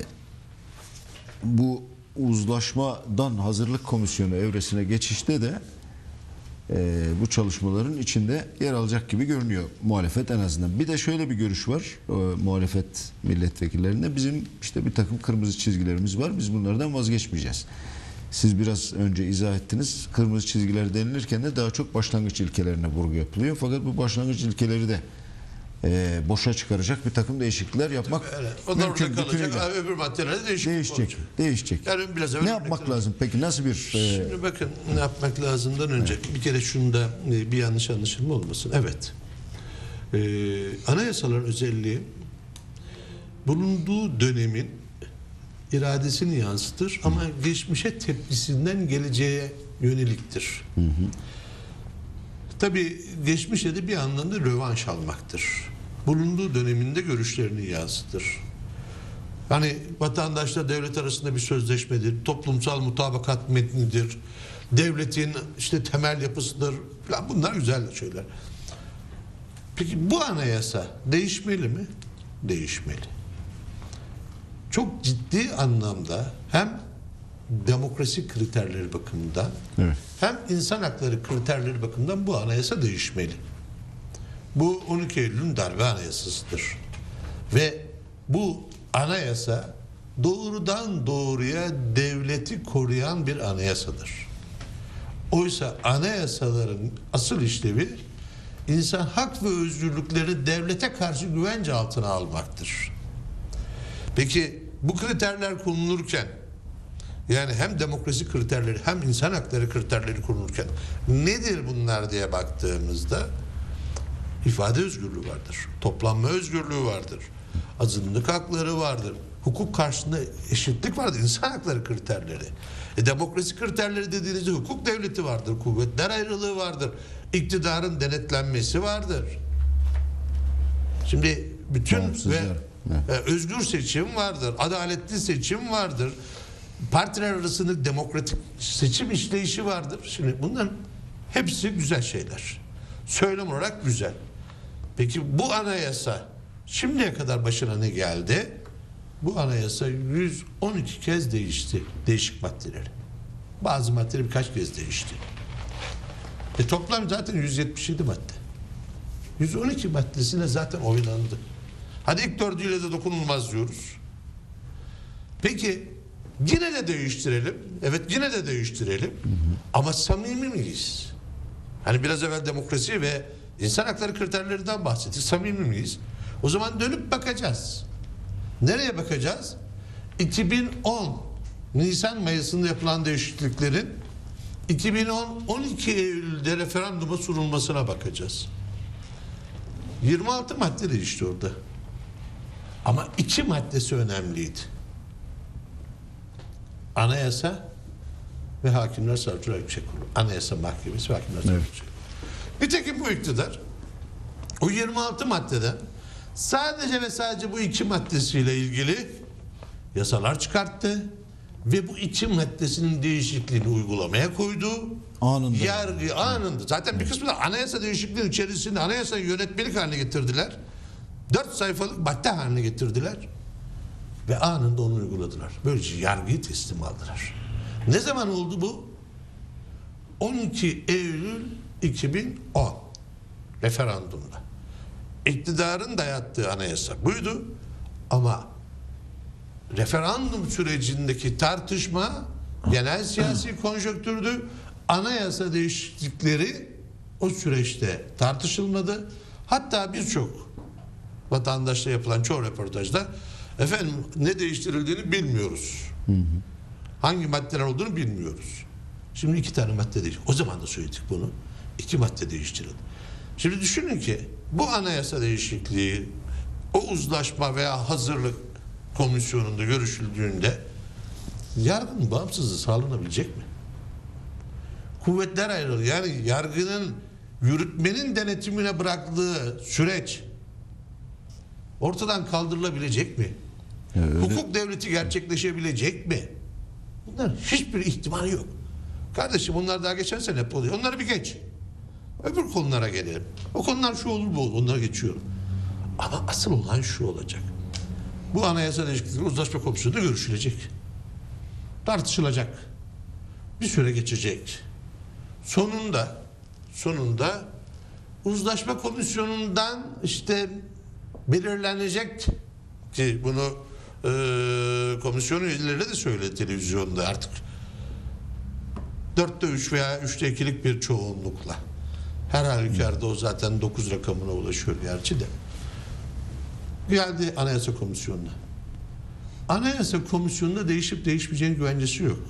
bu uzlaşmadan hazırlık komisyonu evresine geçişte de e, bu çalışmaların içinde yer alacak gibi görünüyor muhalefet en azından. Bir de şöyle bir görüş var e, muhalefet milletvekillerinde. Bizim işte bir takım kırmızı çizgilerimiz var. Biz bunlardan vazgeçmeyeceğiz. Siz biraz önce izah ettiniz. Kırmızı çizgiler denilirken de daha çok başlangıç ilkelerine vurgu yapılıyor. Fakat bu başlangıç ilkeleri de e, boşa çıkaracak bir takım değişiklikler yapmak Evet, onlar mümkün. orada kalacak. Bütünüyle. Öbür maddelerde değişiklik Değişecek. olacak. Değişecek. Yani biraz ne yapmak lazım peki? Nasıl bir e, Şimdi bakın ne yapmak lazımdan önce evet. bir kere şunda bir yanlış anlaşılma olmasın. Evet. Ee, anayasaların özelliği bulunduğu dönemin iradesini yansıtır ama geçmişe tepkisinden geleceğe yöneliktir. Hı hı. Tabii geçmişe de bir anlamda rövanş almaktır. Bulunduğu döneminde görüşlerini yansıtır. Hani vatandaşla devlet arasında bir sözleşmedir, toplumsal mutabakat metnidir, devletin işte temel yapısıdır falan, bunlar güzel şeyler. Peki bu anayasa değişmeli mi? Değişmeli. Çok ciddi anlamda hem demokrasi kriterleri bakımından evet. hem insan hakları kriterleri bakımından bu anayasa değişmeli. Bu on iki Eylül'ün darbe anayasasıdır. Ve bu anayasa doğrudan doğruya devleti koruyan bir anayasadır. Oysa anayasaların asıl işlevi insan hak ve özgürlükleri devlete karşı güvence altına almaktır. Peki bu kriterler konulurken, yani hem demokrasi kriterleri hem insan hakları kriterleri konulurken nedir bunlar diye baktığımızda ifade özgürlüğü vardır, toplanma özgürlüğü vardır, azınlık hakları vardır, hukuk karşısında eşitlik vardır, insan hakları kriterleri. E, demokrasi kriterleri dediğinizde hukuk devleti vardır, kuvvetler ayrılığı vardır, iktidarın denetlenmesi vardır. Şimdi bütün Bağımsız ve yer. e, özgür seçim vardır, adaletli seçim vardır, partiler arasında demokratik seçim işleyişi vardır. Şimdi bunların hepsi güzel şeyler. Söylem olarak güzel. Peki bu anayasa şimdiye kadar başına ne geldi? Bu anayasa yüz on iki kez değişti. Değişik maddeleri. Bazı maddeleri birkaç kez değişti. E toplam zaten yüz yetmiş yedi madde. yüz on iki maddesine zaten oylandı. Hadi ilk dördüyle de dokunulmaz diyoruz. Peki yine de değiştirelim. Evet yine de değiştirelim. Hı hı. Ama samimi miyiz? Hani biraz evvel demokrasi ve insan hakları kriterlerinden bahsettik. Samimi miyiz? O zaman dönüp bakacağız. Nereye bakacağız? iki bin on Nisan Mayıs'ında yapılan değişikliklerin iki bin on on iki Eylül'de referanduma sunulmasına bakacağız. yirmi altı madde değişti orada. Ama iki maddesi önemliydi. Anayasa ve Hakimler Savcılar Yüksek Kurulu. Anayasa Mahkemesi ve Hakimler Savcılar Yüksek Kurulu. Nitekim bu iktidar o yirmi altı maddeden sadece ve sadece bu iki maddesiyle ilgili yasalar çıkarttı ve bu iki maddesinin değişikliğini uygulamaya koydu. Anında. Yargı anında. Zaten bir kısmı da anayasa değişikliğinin içerisinde anayasayı yönetmelik haline getirdiler. Dört sayfalık madde haline getirdiler. Ve anında onu uyguladılar. Böylece yargıyı teslim aldılar. Ne zaman oldu bu? on iki Eylül iki bin on referandumda. İktidarın dayattığı anayasa buydu. Ama referandum sürecindeki tartışma genel siyasi konjonktürdü. Anayasa değişiklikleri o süreçte tartışılmadı. Hatta birçok vatandaşla yapılan çoğu röportajda efendim ne değiştirildiğini bilmiyoruz. Hı hı. Hangi maddeler olduğunu bilmiyoruz. Şimdi iki tane madde değil. O zaman da söyledik bunu. İki madde değiştirildi. Şimdi düşünün ki bu anayasa değişikliği o uzlaşma veya hazırlık komisyonunda görüşüldüğünde yargının bağımsızlığı sağlanabilecek mi? Kuvvetler ayrılığı, yani yargının yürütmenin denetimine bıraktığı süreç ortadan kaldırılabilecek mi? Evet. Hukuk devleti gerçekleşebilecek mi? Bunların hiçbir ihtimali yok. Kardeşim bunlar daha geçen sene hep oluyor. Onları bir geç. Öbür konulara gelelim. O konular şu olur bu olur. Onlara geçiyorum. Ama asıl olan şu olacak. Bu anayasa değişiklikleri uzlaşma komisyonunda görüşülecek. Tartışılacak. Bir süre geçecek. Sonunda sonunda uzlaşma komisyonundan işte belirlenecek ki bunu e, komisyon üyeleri de söyledi televizyonda artık dörtte üç veya üçte ikilik bir çoğunlukla. Her halükarda o zaten dokuz rakamına ulaşıyor gerçi de. Geldi Anayasa Komisyonu'na. Anayasa Komisyonu'nda değişip değişmeyeceğinin güvencesi yok.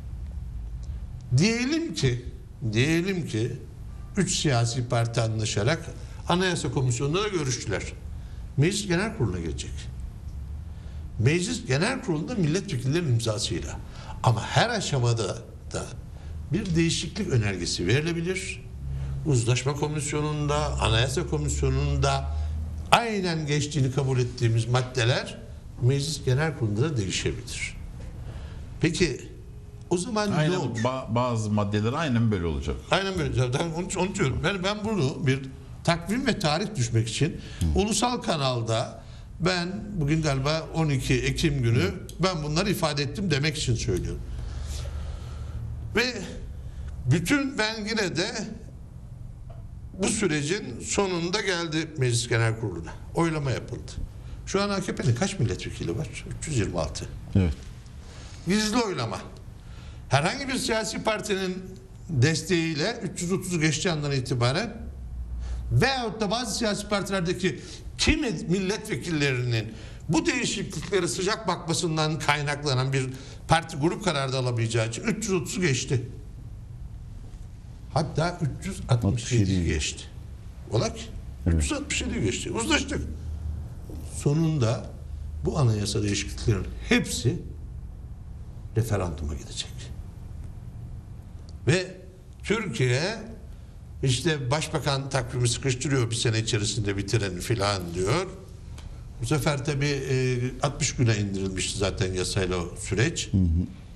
Diyelim ki diyelim ki üç siyasi parti anlaşarak Anayasa Komisyonu'nda da görüştüler. Meclis Genel Kurulu'na gelecek. Meclis Genel Kurulu'nda milletvekillerinin imzasıyla. Ama her aşamada da bir değişiklik önergesi verilebilir. Uzlaşma Komisyonu'nda, Anayasa Komisyonu'nda aynen geçtiğini kabul ettiğimiz maddeler Meclis Genel Kurulu'nda da değişebilir. Peki o zaman aynen, ne olur? Ba- bazı maddeler aynen böyle olacak. Aynen böyle. Zaten onu, onu diyorum. Yani ben bunu bir takvim ve tarih düşmek için Hı. ulusal kanalda ben bugün galiba on iki Ekim günü Hı. ben bunları ifade ettim demek için söylüyorum. Ve bütün ben yine de bu sürecin sonunda geldi Meclis Genel Kurulu'na. Oylama yapıldı. Şu an A K P'nin kaç milletvekili var? üç yüz yirmi altı. Evet. Gizli oylama. Herhangi bir siyasi partinin desteğiyle üç yüz otuzu geçtiği andan itibaren veyahut da bazı siyasi partilerdeki kimi milletvekillerinin bu değişikliklere sıcak bakmasından kaynaklanan bir parti grup kararı da alamayacağı için üç yüz otuzu geçti. Hatta üç yüz altmış yediyi geçti. Ola ki üç yüz altmış yediyi geçti. Uzlaştık. Sonunda bu anayasa değişikliklerin hepsi referanduma gidecek. Ve Türkiye işte başbakan takvimi sıkıştırıyor, bir sene içerisinde bitirin filan diyor. Bu sefer tabii e, altmış güne indirilmişti zaten yasayla o süreç. Hı hı.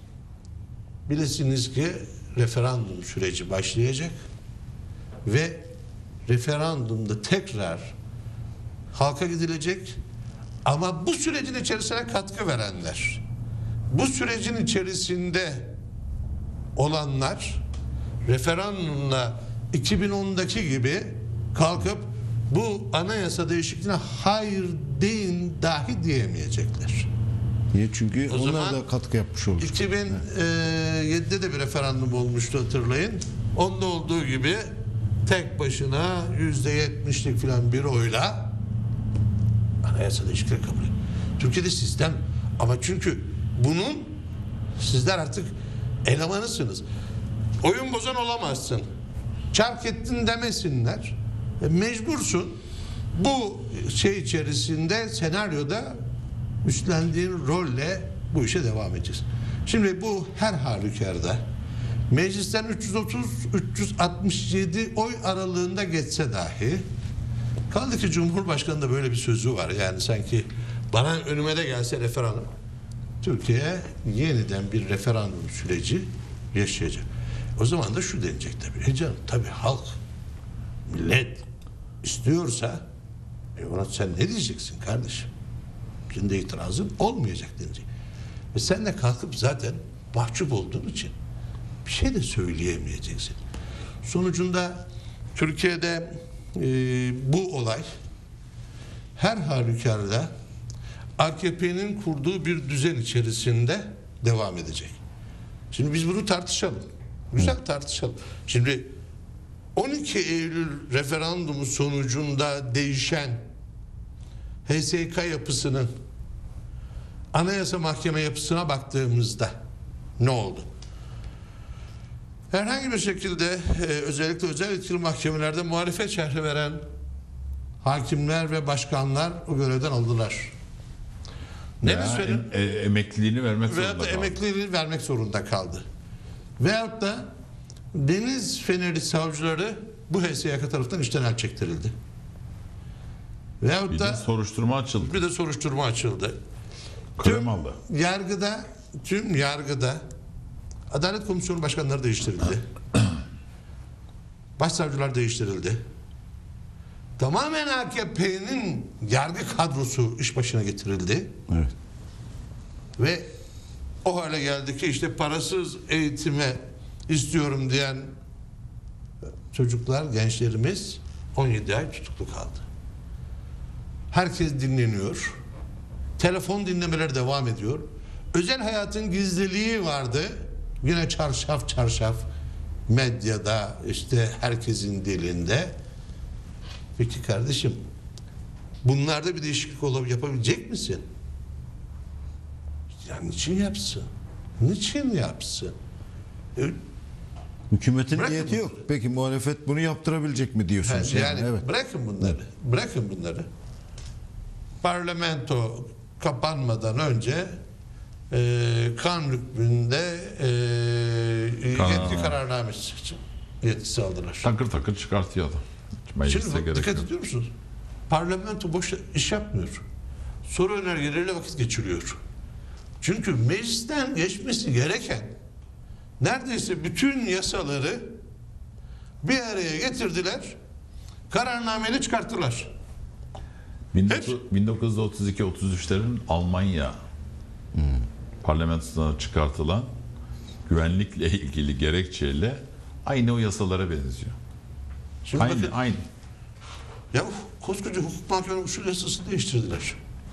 Bilesiniz ki referandum süreci başlayacak ve referandumda tekrar halka gidilecek, ama bu sürecin içerisine katkı verenler, bu sürecin içerisinde olanlar referandumla iki bin ondaki gibi kalkıp bu anayasa değişikliğine hayır deyin dahi diyemeyecekler. Niye? Çünkü O onlar zaman da katkı yapmış olacak. iki bin yedide de bir referandum olmuştu, hatırlayın. Onda olduğu gibi tek başına yüzde yetmişlik falan bir oyla anayasa değişikliği kabul ediyor. Türkiye'de sistem, ama çünkü bunun sizler artık elemanısınız. Oyun bozan olamazsın. Çark ettin demesinler. E, mecbursun. Bu şey içerisinde, senaryoda üstlendiğin rolle bu işe devam edeceğiz. Şimdi bu her halükarda meclisten üç yüz otuz üç yüz altmış yedi oy aralığında geçse dahi, kaldı ki Cumhurbaşkanı'nda böyle bir sözü var. Yani sanki bana önüme de gelse referandum, Türkiye yeniden bir referandum süreci yaşayacak. O zaman da şu denecek tabii. E canım, tabii halk, millet istiyorsa e ona sen ne diyeceksin kardeşim? Senin de itirazın olmayacak denecek. Ve sen de kalkıp zaten mahcup olduğun için bir şey de söyleyemeyeceksin. Sonucunda Türkiye'de e, bu olay her halükarda A K P'nin kurduğu bir düzen içerisinde devam edecek. Şimdi biz bunu tartışalım. Güzel tartışalım. Şimdi on iki Eylül referandumu sonucunda değişen H S K yapısının Anayasa Mahkeme yapısına baktığımızda ne oldu? Herhangi bir şekilde e, özellikle özel yetkili mahkemelerde muhalefet şerhi veren hakimler ve başkanlar o görevden aldılar. Ne Ya, verin? em, e, emekliliğini vermek Veyahut zorunda da kaldı. emekliliğini vermek zorunda kaldı. Veyahut da Deniz Feneri savcıları bu H S Y K tarafından işten el çektirildi. Veyahut Bir da de soruşturma açıldı. bir de soruşturma açıldı. Kalem aldı. Yargıda, tüm yargıda Adalet Komisyonu başkanları değiştirildi. Başsavcılar değiştirildi. Tamamen A K P'nin yargı kadrosu iş başına getirildi. Evet. Ve o hale geldi ki işte parasız eğitime istiyorum diyen çocuklar, gençlerimiz on yedi ay tutuklu kaldı. Herkes dinleniyor. Telefon dinlemeleri devam ediyor. Özel hayatın gizliliği vardı. Yine çarşaf çarşaf medyada, işte herkesin dilinde. Peki kardeşim, bunlarda bir değişiklik olabilir, yapabilecek misin? Yani niçin yapsın? Niçin yapsın? E, Hükümetin Bırakın niyeti bunu. yok. Peki muhalefet bunu yaptırabilecek mi diyorsunuz? yani Yani, evet. bırakın bunları. Bırakın bunları. Parlamento kapanmadan önce e, kan hükmünde e, Kan- yetki kararnamesi için yetkisi aldılar. Takır takır çıkartıyor adam. Hiç meclise Şimdi bak, gerek dikkat yok. ediyor musunuz? Parlamento boş iş yapmıyor. Soru önergeleriyle vakit geçiriyor. Çünkü meclisten geçmesi gereken neredeyse bütün yasaları bir araya getirdiler, kararnameyle çıkarttılar. bin dokuz yüz otuz iki otuz üçlerin Almanya Hmm. parlamentosuna çıkartılan güvenlikle ilgili gerekçeyle aynı o yasalara benziyor. Şimdi Aynı, bakın, aynı. ya koskoca hukuk mahkemesi usul yasasını değiştirdiler.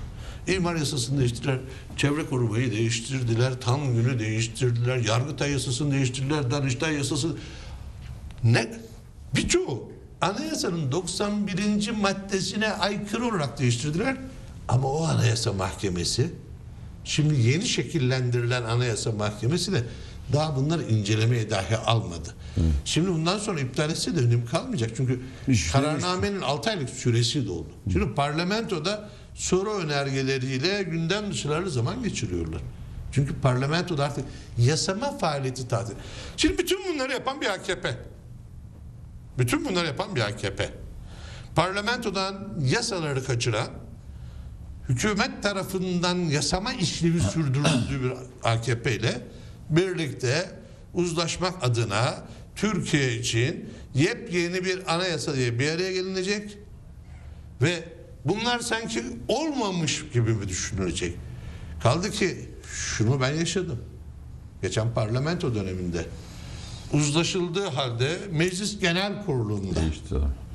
İmar yasasını değiştirdiler, çevre korumayı değiştirdiler, tam günü değiştirdiler, Yargıtay yasasını değiştirdiler, Danıştay yasası, ne birçoğu anayasanın doksan birinci maddesine aykırı olarak değiştirdiler. Ama o anayasa mahkemesi, şimdi yeni şekillendirilen anayasa mahkemesi de daha bunları incelemeye dahi almadı. Hı. Şimdi bundan sonra iptal etse de önemi kalmayacak. Çünkü işte kararnamenin altı aylık süresi doldu. Hı. Şimdi parlamentoda soru önergeleriyle gündem dışılarla zaman geçiriyorlar. Çünkü parlamentoda artık yasama faaliyeti tatil. Şimdi bütün bunları yapan bir A K P. Bütün bunları yapan bir A K P. Parlamentodan yasaları kaçıran, hükümet tarafından yasama işlevi sürdürüldüğü bir A K P ile birlikte uzlaşmak adına Türkiye için yepyeni bir anayasa diye bir araya gelinecek ve bunlar sanki olmamış gibi mi düşünülecek? Kaldı ki şunu ben yaşadım. Geçen parlamento döneminde uzlaşıldığı halde Meclis Genel Kurulu'nda İşte.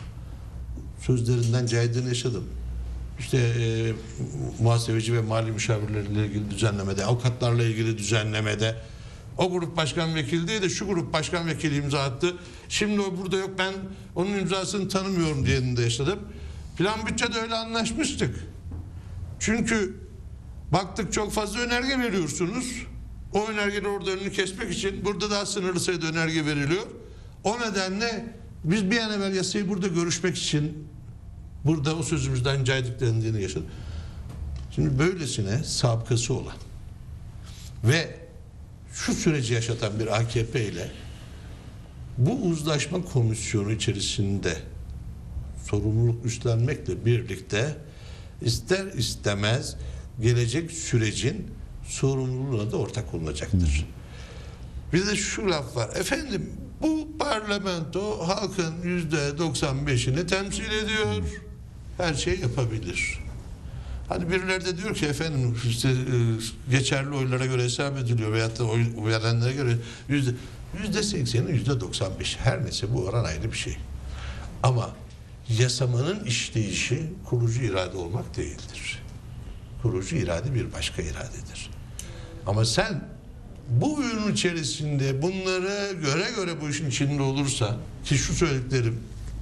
sözlerinden caydığını yaşadım. İşte e, muhasebeci ve mali müşavirlerle ilgili düzenlemede, avukatlarla ilgili düzenlemede o grup başkan vekili değil de şu grup başkan vekili imza attı. Şimdi o burada yok, ben onun imzasını tanımıyorum diye de yaşadım. Plan bütçede öyle anlaşmıştık. Çünkü baktık çok fazla önerge veriyorsunuz. O önergeleri orada önünü kesmek için burada daha sınırlı sayıda önerge veriliyor. O nedenle biz bir an evvel yasayı burada görüşmek için burada o sözümüzden caydık dendiğini yaşadık. Şimdi böylesine sabıkası olan ve şu süreci yaşatan bir A K P ile bu uzlaşma komisyonu içerisinde sorumluluk üstlenmekle birlikte ister istemez gelecek sürecin sorumluluğuna da ortak olunacaktır. Bir de şu laf var. Efendim bu parlamento halkın yüzde doksan beşini temsil ediyor. Her şey yapabilir. Hani birileri de diyor ki efendim işte geçerli oylara göre hesap ediliyor veyahut da oy verenlere göre yüzde yüzde sekseni yüzde doksan beş her neyse bu oran ayrı bir şey. Ama yasamanın işleyişi kurucu irade olmak değildir. Kurucu irade bir başka iradedir. Ama sen bu oyunun içerisinde bunları göre göre bu işin içinde olursa ki şu söylediklerim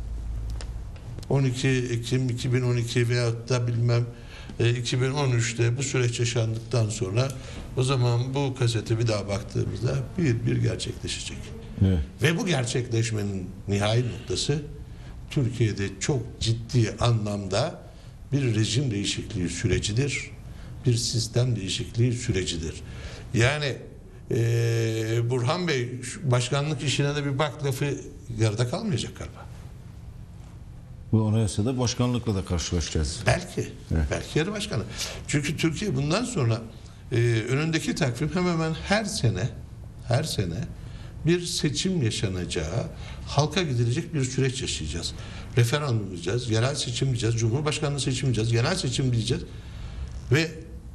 on iki Ekim iki bin on iki veyahut da bilmem iki bin on üçte bu süreç yaşandıktan sonra o zaman bu kasete bir daha baktığımızda bir bir gerçekleşecek. Evet. Ve bu gerçekleşmenin nihai noktası Türkiye'de çok ciddi anlamda bir rejim değişikliği sürecidir. Bir sistem değişikliği sürecidir. Yani e, Burhan Bey başkanlık işine de bir bak lafı yarıda kalmayacak galiba. Bu anayasada başkanlıkla da karşılaşacağız. Belki. Evet. Belki yarı başkanı. Çünkü Türkiye bundan sonra e, önündeki takvim hemen hemen her sene her sene bir seçim yaşanacağı, halka gidilecek bir süreç yaşayacağız. Referandum diyeceğiz, yerel seçim diyeceğiz, cumhurbaşkanlığı seçim diyeceğiz, genel seçim diyeceğiz. Ve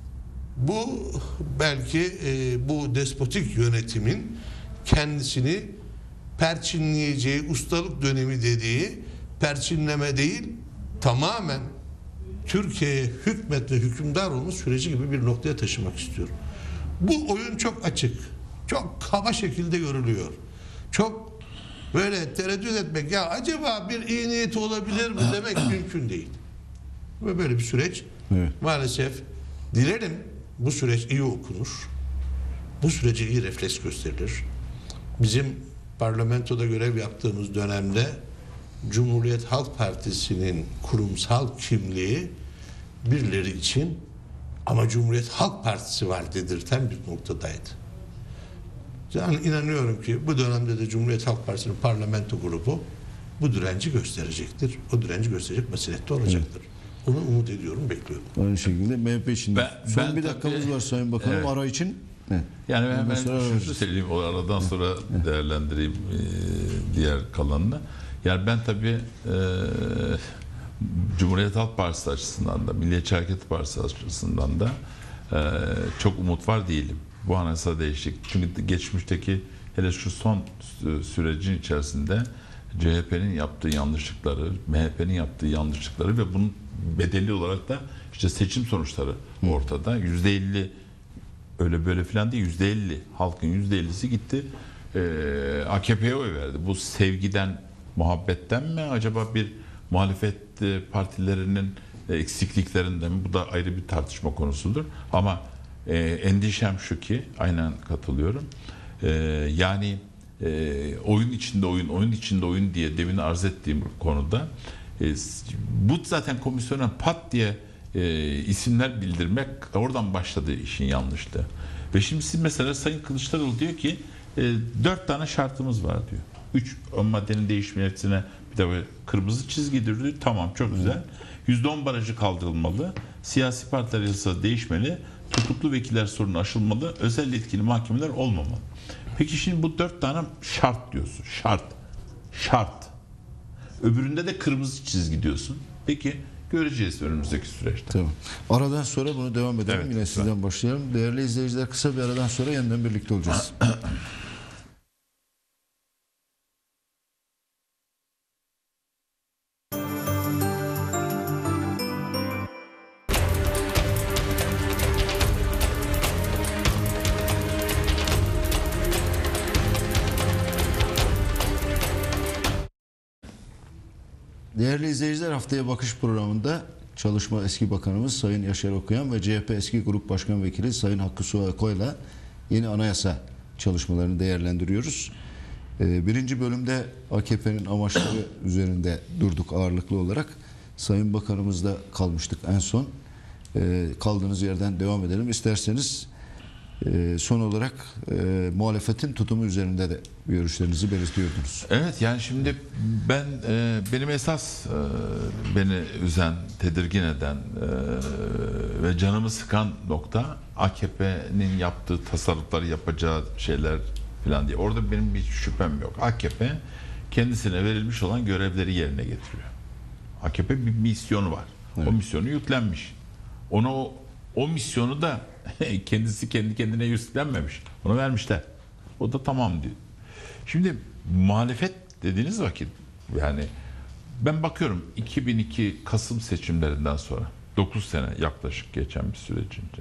bu belki e, bu despotik yönetimin kendisini perçinleyeceği, ustalık dönemi dediği perçinleme değil, tamamen Türkiye'ye hükmet ve hükümdar olma süreci gibi bir noktaya taşımak istiyorum. Bu oyun çok açık, çok kaba şekilde görülüyor. Çok böyle tereddüt etmek, ya acaba bir iyi niyeti olabilir mi demek mümkün değil. Ve böyle bir süreç evet. Maalesef dilerim bu süreç iyi okunur. Bu sürece iyi refleks gösterilir. Bizim parlamentoda görev yaptığımız dönemde Cumhuriyet Halk Partisi'nin kurumsal kimliği birileri için ama Cumhuriyet Halk Partisi var dedirten bir noktadaydı. Yani inanıyorum ki bu dönemde de Cumhuriyet Halk Partisi'nin parlamento grubu bu direnci gösterecektir. O direnci gösterecek meselette olacaktır. Evet. Onu umut ediyorum, bekliyorum. Aynı şekilde M H P için. Ben, Son ben bir dakikamız tabii, var Sayın Bakanım. Evet. Ara için. Evet. Yani ben, ben şunu söyleyeyim, o aradan sonra evet. değerlendireyim e, diğer kalanını. Yani ben tabii e, Cumhuriyet Halk Partisi açısından da, Milliyetçi Hareket Partisi açısından da e, çok umut var değilim. Bu anayasa değişiklik. Çünkü geçmişteki hele şu son sürecin içerisinde C H P'nin yaptığı yanlışlıkları, M H P'nin yaptığı yanlışlıkları ve bunun bedeli olarak da işte seçim sonuçları ortada. yüzde elli öyle böyle filan değil, yüzde elli halkın yüzde ellisi gitti e, A K P'ye oy verdi. Bu sevgiden, muhabbetten mi acaba, bir muhalefet partilerinin eksikliklerinden mi? Bu da ayrı bir tartışma konusudur. Ama e, endişem şu ki, aynen katılıyorum. E, yani e, oyun içinde oyun, oyun içinde oyun diye demin arz ettiğim konuda e, bu zaten komisyona pat diye e, isimler bildirmek, oradan başladı işin yanlışlığı. Ve şimdi siz mesela Sayın Kılıçdaroğlu diyor ki e, dört tane şartımız var diyor. Üç maddenin değişmesine bir de kırmızı çizgidir diyor. Tamam, çok güzel. yüzde on barajı kaldırılmalı. Siyasi partiler yasası değişmeli. Tutuklu vekiller sorunu aşılmalı. Özel yetkili mahkemeler olmamalı. Peki şimdi bu dört tane şart diyorsun. Şart. Şart. Öbüründe de kırmızı çizgi diyorsun. Peki göreceğiz önümüzdeki süreçte. Tamam. Aradan sonra bunu devam edelim. Evet, Yine lütfen. sizden başlayalım. Değerli izleyiciler, kısa bir aradan sonra yeniden birlikte olacağız. Değerli izleyiciler, haftaya bakış programında Çalışma eski bakanımız Sayın Yaşar Okuyan ve C H P eski Grup Başkan Vekili Sayın Hakkı Suha Koy'la yeni anayasa çalışmalarını değerlendiriyoruz. Birinci bölümde A K P'nin amaçları üzerinde durduk ağırlıklı olarak. Sayın Bakanımızda kalmıştık en son. Kaldığınız yerden devam edelim. İsterseniz son olarak e, muhalefetin tutumu üzerinde de görüşlerinizi belirtiyordunuz. Evet, yani şimdi ben e, benim esas e, beni üzen, tedirgin eden e, ve canımı sıkan nokta A K P'nin yaptığı tasarrufları, yapacağı şeyler falan diye. Orada benim hiç şüphem yok. A K P kendisine verilmiş olan görevleri yerine getiriyor. A K P bir misyonu var. Evet. O misyonu yüklenmiş. Ona o, o misyonu da kendisi kendi kendine yüklenmemiş. Onu vermişler. O da tamam diyor. Şimdi muhalefet dediğiniz vakit, yani ben bakıyorum iki bin iki Kasım seçimlerinden sonra dokuz sene yaklaşık geçen bir sürecince.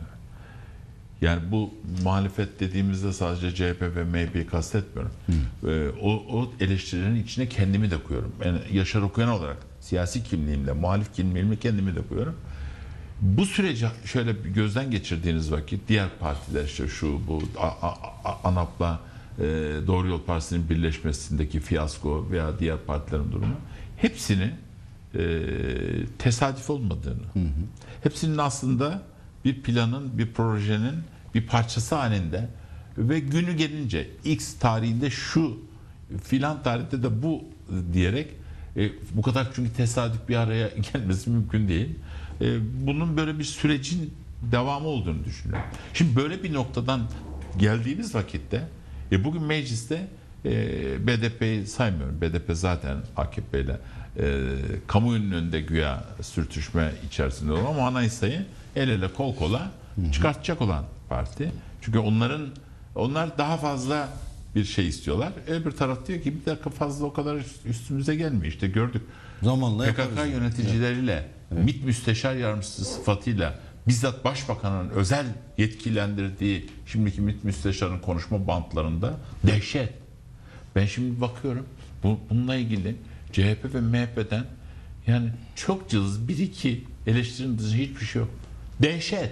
Yani bu muhalefet dediğimizde sadece C H P ve M H P'yi kastetmiyorum. Ee, o, o eleştirilerin içine kendimi de koyuyorum. Yani Yaşar Okuyan olarak siyasi kimliğimle, muhalif kimliğimle kendimi de koyuyorum. Bu süreci şöyle bir gözden geçirdiğiniz vakit diğer partiler, işte şu bu A, A, A, ANAP'la e, Doğru Yol Partisi'nin birleşmesindeki fiyasko veya diğer partilerin durumu, hepsini e, tesadüf olmadığını, hı hı. hepsinin aslında bir planın, bir projenin bir parçası halinde ve günü gelince X tarihinde şu, filan tarihte de bu diyerek e, bu kadar, çünkü tesadüf bir araya gelmesi mümkün değil. E, bunun böyle bir sürecin devamı olduğunu düşünüyorum. Şimdi böyle bir noktadan geldiğimiz vakitte e, bugün mecliste e, B D P'yi saymıyorum. B D P zaten A K P ile e, kamuoyunun önünde güya sürtüşme içerisinde olan, ama anayasayı el ele kol kola çıkartacak olan parti. Çünkü onların onlar daha fazla bir şey istiyorlar. Öbür taraf diyor ki bir dakika, fazla o kadar üstümüze gelmiyor. İşte gördük. Zamanla P K K yöneticileriyle, evet. MİT Müsteşar Yardımcısı sıfatıyla bizzat Başbakan'ın özel yetkilendirdiği şimdiki MİT Müsteşar'ın konuşma bantlarında dehşet. Ben şimdi bakıyorum bu, bununla ilgili C H P ve M H P'den yani çok cılız bir iki eleştirinin dışında hiçbir şey yok. Dehşet.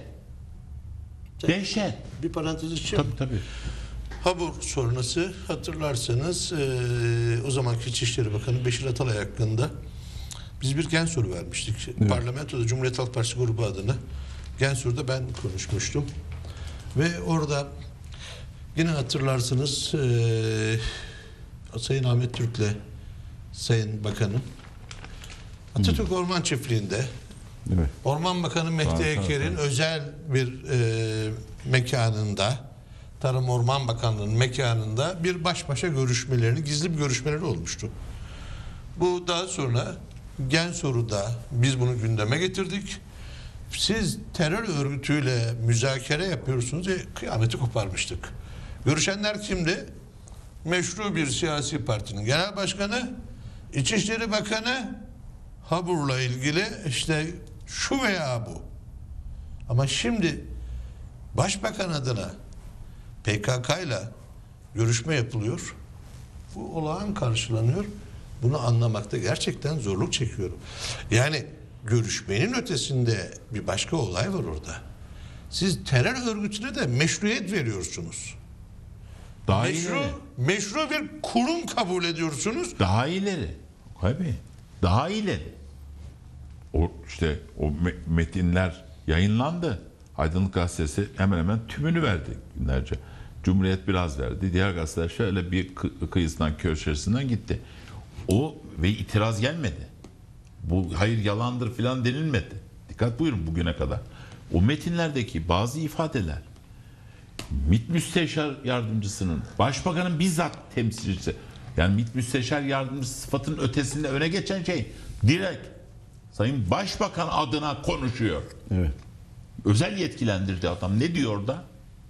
Dehşet. Bir parantez içeceğim. Tabii tabii. Habur sonrası hatırlarsanız e, o zamanki İçişleri Bakanı Beşir Atalay hakkında biz bir gen soru vermiştik. Evet. Parlamentoda Cumhuriyet Halk Partisi grubu adına gen soruda ben konuşmuştum. Ve orada yine hatırlarsınız e, Sayın Ahmet Türk'le Sayın Bakanım Atatürk hmm. Orman Çiftliği'nde evet. Orman Bakanı Mehdi Eker'in özel bir e, mekanında, Tarım Orman Bakanlığı'nın mekanında bir baş başa görüşmelerini, gizli bir görüşmeleri olmuştu. Bu daha sonra gen soruda biz bunu gündeme getirdik. Siz terör örgütüyle müzakere yapıyorsunuz diye kıyameti koparmıştık. Görüşenler kimdi? Meşru bir siyasi partinin genel başkanı İçişleri Bakanı Habur'la ilgili işte şu veya bu. Ama şimdi Başbakan adına P K K ile görüşme yapılıyor. Bu olağan karşılanıyor. Bunu anlamakta gerçekten zorluk çekiyorum. Yani görüşmenin ötesinde bir başka olay var orada. Siz terör örgütüne de meşruiyet veriyorsunuz. Daha Meşru, ileri. meşru bir kurum kabul ediyorsunuz. Daha ileri. Tabii. Daha ileri. O işte o me- metinler yayınlandı. Aydınlık Gazetesi hemen hemen tümünü verdi günlerce. Cumhuriyet biraz verdi. Diğer gazeteler şöyle bir kı- kıyısından köşesinden gitti. O ve itiraz gelmedi. Bu hayır yalandır filan denilmedi. Dikkat buyurun bugüne kadar. O metinlerdeki bazı ifadeler MİT Müsteşar Yardımcısının, Başbakanın bizzat temsilcisi, yani MİT Müsteşar Yardımcısı sıfatının ötesinde öne geçen şey direkt Sayın Başbakan adına konuşuyor. Evet. Özel yetkilendirdi adam. Ne diyor orada?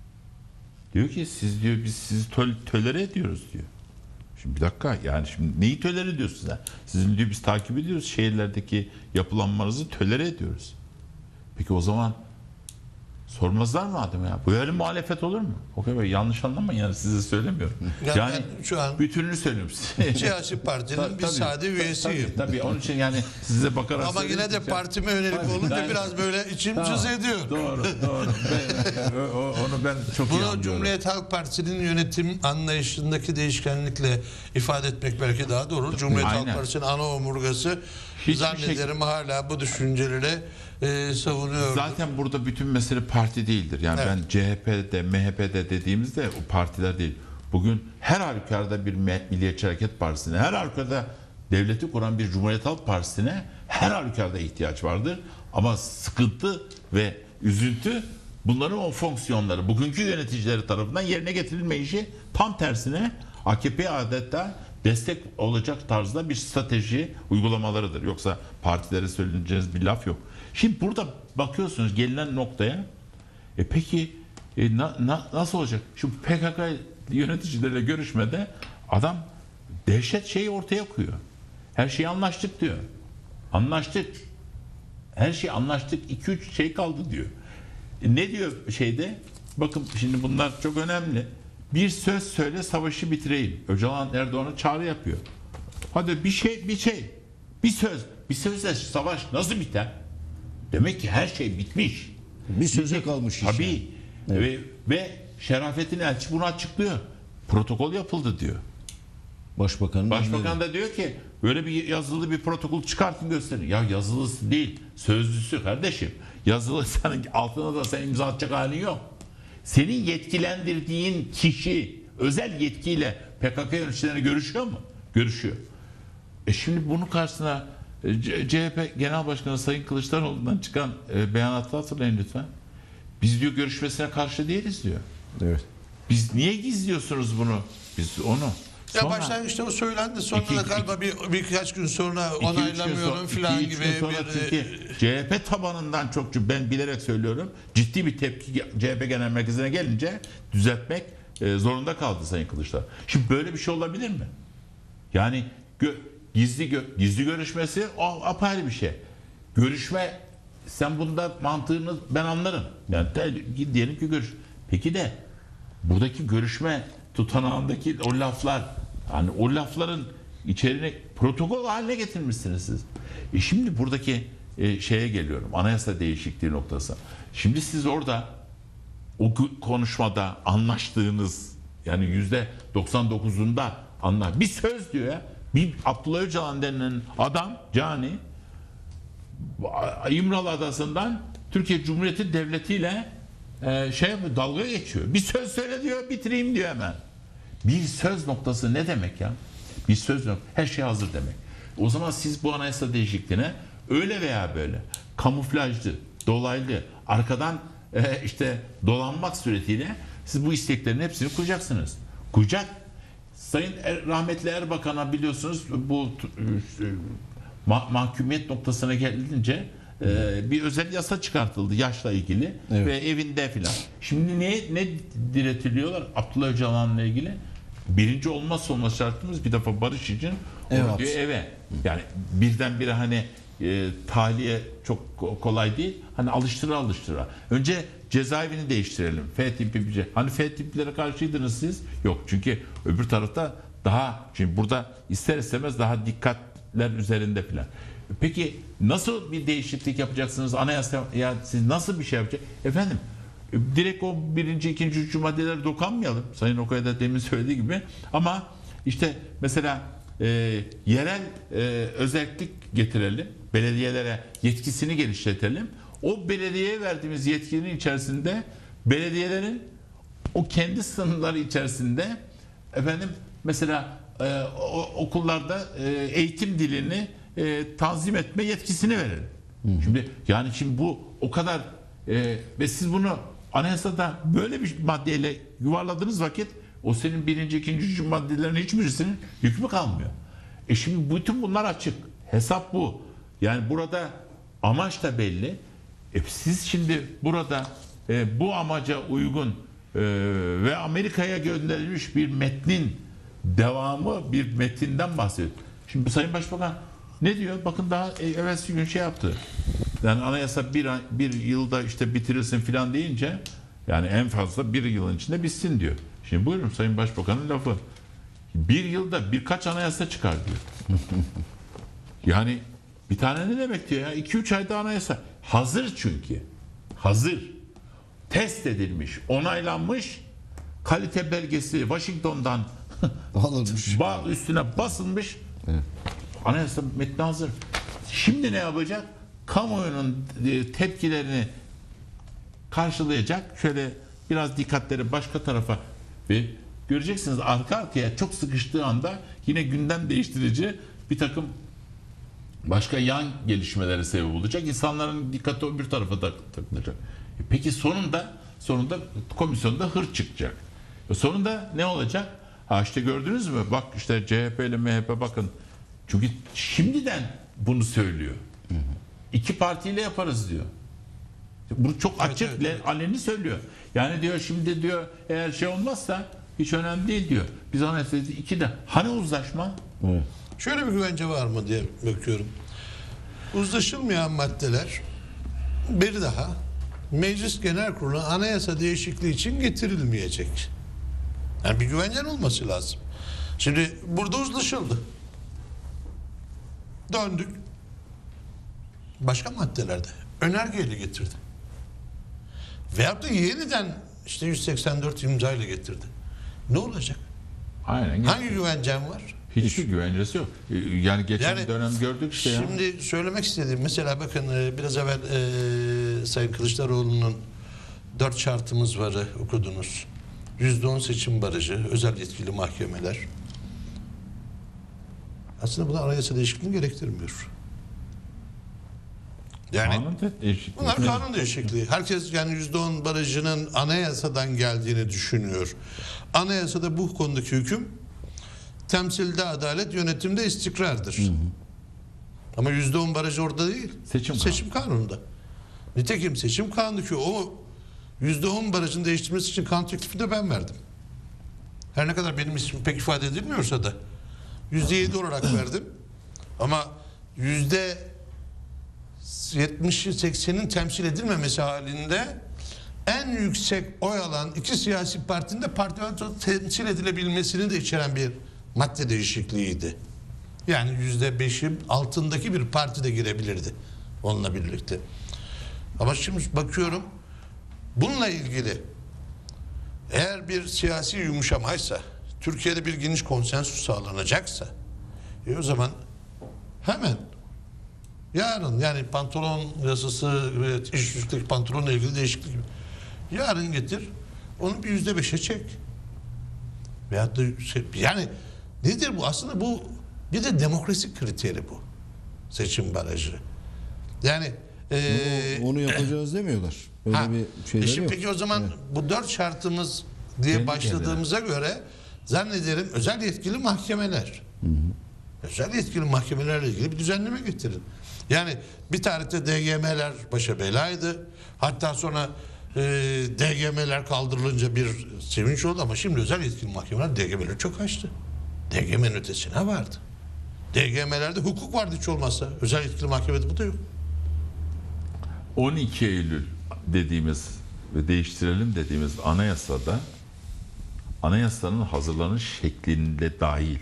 Diyor ki siz diyor biz sizi töl- tölere ediyoruz diyor. Şimdi bir dakika yani şimdi neyi tölere ediyorsunuz sen? Sizin diyor biz takip ediyoruz şehirlerdeki yapılanmanızı tölere ediyoruz. Peki o zaman sormazlar mı adam ya? Böyle muhalefet olur mu? O kadar yanlış anlamayın yani size söylemiyorum. Yani Yani ben şu an bütününü söylüyorum size. Siyasi partinin Ta- bir tabii, sade üyesiyim. Tabii, tabii onun için yani size bakarak Ama yine de söyleyeyim. partime yönelik Tabii, olunca ben- biraz böyle içim Tamam, cız ediyor. Doğru, doğru. Ben, o- o- onu ben çok iyi Bunu anlıyorum. Cumhuriyet Halk Partisi'nin yönetim anlayışındaki değişkenlikle ifade etmek belki daha doğru. Cumhuriyet Aynen. Halk Partisi'nin ana omurgası Hiçbir zannederim hala bu düşünceleri e, savunuyor. Zaten burada bütün mesele parti değildir. Yani Evet. ben C H P'de, M H P'de dediğimizde o partiler değil. Bugün her halükarda bir Milliyetçi Hareket Partisi'ne, her halükarda devleti kuran bir Cumhuriyet Halk Partisi'ne her halükarda ihtiyaç vardır. Ama sıkıntı ve üzüntü bunların o fonksiyonları bugünkü yöneticileri tarafından yerine getirilmeyişi, tam tersine A K P adeta destek olacak tarzda bir strateji uygulamalarıdır. Yoksa partilere söyleneceğiniz bir laf yok. Şimdi burada bakıyorsunuz gelinen noktaya. E peki e, na- na- nasıl olacak? Şu P K K yöneticileriyle görüşmede adam dehşet şeyi ortaya koyuyor. Her şeyi anlaştık diyor. Anlaştık. Her şey anlaştık. iki üç şey kaldı diyor. E ne diyor şeyde? Bakın şimdi bunlar çok önemli. Bir söz söyle savaşı bitireyim. Öcalan Erdoğan'a çağrı yapıyor. Hadi bir şey bir şey. Bir söz. Bir sözle savaş nasıl biter? Demek ki her şey bitmiş. Bir söze kalmış iş. Tabii. yani. Ve, ve Şerafettin Elçi bunu açıklıyor. Protokol yapıldı diyor. Başbakanın Başbakan da diyor ki böyle bir yazılı bir protokol çıkartın gösterin. Ya yazılısı değil, sözlüsü kardeşim. Yazılı senin altına da sen imza atacak halin yok. Senin yetkilendirdiğin kişi özel yetkiyle P K K yöneticilerine görüşüyor mu? Görüşüyor. E şimdi bunun karşısına e, C- CHP Genel Başkanı Sayın Kılıçdaroğlu'ndan çıkan e, beyanatı hatırlayın lütfen. Biz diyor görüşmesine karşı değiliz diyor. Evet. Biz niye gizliyorsunuz bunu? Biz onu. Ya Sonra- başlangıçta o söylendi, sonra İki- da iki- galiba bir birkaç gün sonra İki, üç gün onaylamıyorum sonra- falan iki, üç gibi gün sonra bir çünkü C H P tabanından çok ben bilerek söylüyorum ciddi bir tepki C H P Genel Merkezi'ne gelince düzeltmek e, zorunda kaldı Sayın Kılıçdaroğlu. Şimdi böyle bir şey olabilir mi? Yani gö- gizli gö- gizli görüşmesi o apayrı bir şey. Görüşme sen bunda mantığını ben anlarım. Yani de- diyelim ki görüş. Peki de buradaki görüşme tutanağındaki o laflar, hani o lafların içeriğini protokol haline getirmişsiniz siz. E şimdi buradaki e, şeye geliyorum. Anayasa değişikliği noktası. Şimdi siz orada o gü- konuşmada anlaştığınız yani yüzde doksan dokuzunda anlar. Bir söz diyor ya. Bir Abdullah Öcalan denilen adam cani İmralı Adası'ndan Türkiye Cumhuriyeti Devleti ile e, şey yapıyor, dalga geçiyor. Bir söz söyle diyor, bitireyim diyor hemen. Bir söz noktası ne demek ya? Bir söz noktası, her şey hazır demek. O zaman siz bu anayasa değişikliğine öyle veya böyle kamuflajlı, dolaylı, arkadan e, işte dolanmak suretiyle siz bu isteklerin hepsini koyacaksınız. Koyacak. Sayın er, rahmetli Erbakan'a biliyorsunuz bu e, ma- mahkumiyet noktasına gelince e, bir özel yasa çıkartıldı yaşla ilgili Evet. ve evinde filan. Şimdi ne ne diretiliyorlar Abdullah Öcalan'la ilgili? Birinci olmazsa olmaz şartımız bir defa barış için Ev Onu hapsi. diyor eve. Yani birdenbire hani e, tahliye çok ko- kolay değil. Hani alıştıra alıştıra. Önce cezaevini değiştirelim. F tipi bir şey. Hani F tiplere karşıydınız siz? Yok. Çünkü öbür tarafta daha, şimdi burada ister istemez daha dikkatler üzerinde filan. Peki nasıl bir değişiklik yapacaksınız? Anayasa ya siz nasıl bir şey yapacaksınız? Efendim direkt o birinci, ikinci, üçüncü maddelere dokunmayalım. Sayın Okay da demin söylediği gibi. Ama işte mesela e, yerel e, özellik getirelim. Belediyelere yetkisini geliştirelim. O belediyeye verdiğimiz yetkinin içerisinde belediyelerin o kendi sınırları içerisinde efendim mesela e, o, okullarda e, eğitim dilini e, tanzim etme yetkisini verelim. Hı hı. Şimdi yani şimdi bu o kadar e, ve siz bunu anayasada böyle bir maddeyle yuvarladığınız vakit o senin birinci, ikinci, üçüncü maddelerin hiçbirisinin hükmü kalmıyor. E şimdi bütün bunlar açık. Hesap bu. Yani burada amaç da belli. E siz şimdi burada e, bu amaca uygun e, ve Amerika'ya gönderilmiş bir metnin devamı bir metinden bahsediyor. Şimdi Sayın Başbakan ne diyor? Bakın daha evvelsi gün şey yaptı. Yani anayasa bir, bir yılda işte bitirilsin filan deyince yani en fazla bir yılın içinde bitsin diyor. Şimdi buyurun Sayın Başbakan'ın lafı. Bir yılda birkaç anayasa çıkar diyor. Yani bir tane ne demek diyor ya? iki üç ayda anayasa. Hazır çünkü. Hazır. Test edilmiş, onaylanmış, kalite belgesi Washington'dan alınmış. üstüne basılmış. Evet. Anayasa metni hazır. Şimdi ne yapacak? Kamuoyunun tepkilerini karşılayacak. Şöyle biraz dikkatleri başka tarafa ve göreceksiniz arka arkaya çok sıkıştığı anda yine gündem değiştirici bir takım başka yan gelişmelere sebep olacak. İnsanların dikkati öbür tarafa takılacak. Peki sonunda sonunda komisyonda hır çıkacak. Sonunda ne olacak? Ha işte gördünüz mü? Bak işte C H P ile M H P bakın. Çünkü şimdiden bunu söylüyor. Hı hı. İki partiyle yaparız diyor. Bu çok açık, evet, evet, evet. aleni söylüyor. Yani diyor şimdi diyor eğer şey olmazsa hiç önemli değil diyor. Biz anayasada iki de hani uzlaşma? Evet. Şöyle bir güvence var mı diye bakıyorum. Uzlaşılmayan maddeler bir daha Meclis Genel Kurulu'na anayasa değişikliği için getirilmeyecek. Yani bir güvencen olması lazım. Şimdi burada uzlaşıldı. Döndük. Başka maddelerde önergeyle getirdi. Veyahut da yeniden işte yüz seksen dört imzayla getirdi. Ne olacak? Aynen. Hangi güvencen var? Hiçbir güvencesi yok. Yani geçen yani, dönem gördük işte. Şimdi ya. Söylemek istediğim mesela bakın biraz evvel e, Sayın Kılıçdaroğlu'nun dört şartımız varı okudunuz. yüzde on seçim barajı, özel yetkili mahkemeler. Aslında bu da anayasa değişikliğini gerektirmiyor. Yani kanun değişikliği. Bunlar kanun değişikliği. Herkes yani yüzde on barajının anayasadan geldiğini düşünüyor. Anayasada bu konudaki hüküm temsilde adalet, yönetimde istikrardır. Hı hı. Ama yüzde on barajı orada değil. Seçim, seçim kanunu. kanununda. Nitekim seçim kanunu ki o yüzde on barajını değiştirmesi için kanun teklifini de ben verdim. Her ne kadar benim ismim pek ifade edilmiyorsa da yüzde yedi olarak verdim. Ama yüzde yetmişi seksenin temsil edilmemesi halinde en yüksek oy alan iki siyasi partinin de parlamentoda temsil edilebilmesini de içeren bir madde değişikliğiydi. Yani yüzde beşin altındaki bir parti de girebilirdi onunla birlikte. Ama şimdi bakıyorum bununla ilgili eğer bir siyasi yumuşamaysa, Türkiye'de bir geniş konsensus sağlanacaksa e o zaman hemen yarın yani pantolon yasası ve iş üstteki pantolonla ilgili değişiklik yarın getir onu bir yüzde beşe çek. Veyahut da şey, yani nedir bu? Aslında bu bir de demokrasi kriteri bu. Seçim barajı. Yani ee, onu, onu yapacağız demiyorlar. Öyle ha, bir şeyler e şimdi yok. peki o zaman evet. Bu dört şartımız diye Kendi başladığımıza kendine. Göre zannederim özel yetkili mahkemeler. Hı hı. Özel yetkili mahkemelerle ilgili bir düzenleme getirin. Yani bir tarihte D G M'ler başa belaydı. Hatta sonra e, D G M'ler kaldırılınca bir sevinç oldu ama şimdi özel yetkili mahkemeler D G M'leri çok açtı. D G M'nin ötesine vardı. D G M'lerde hukuk vardı hiç olmazsa. Özel yetkili mahkemede bu da yok. on iki Eylül dediğimiz ve değiştirelim dediğimiz anayasada anayasanın hazırlanış şeklinde dahil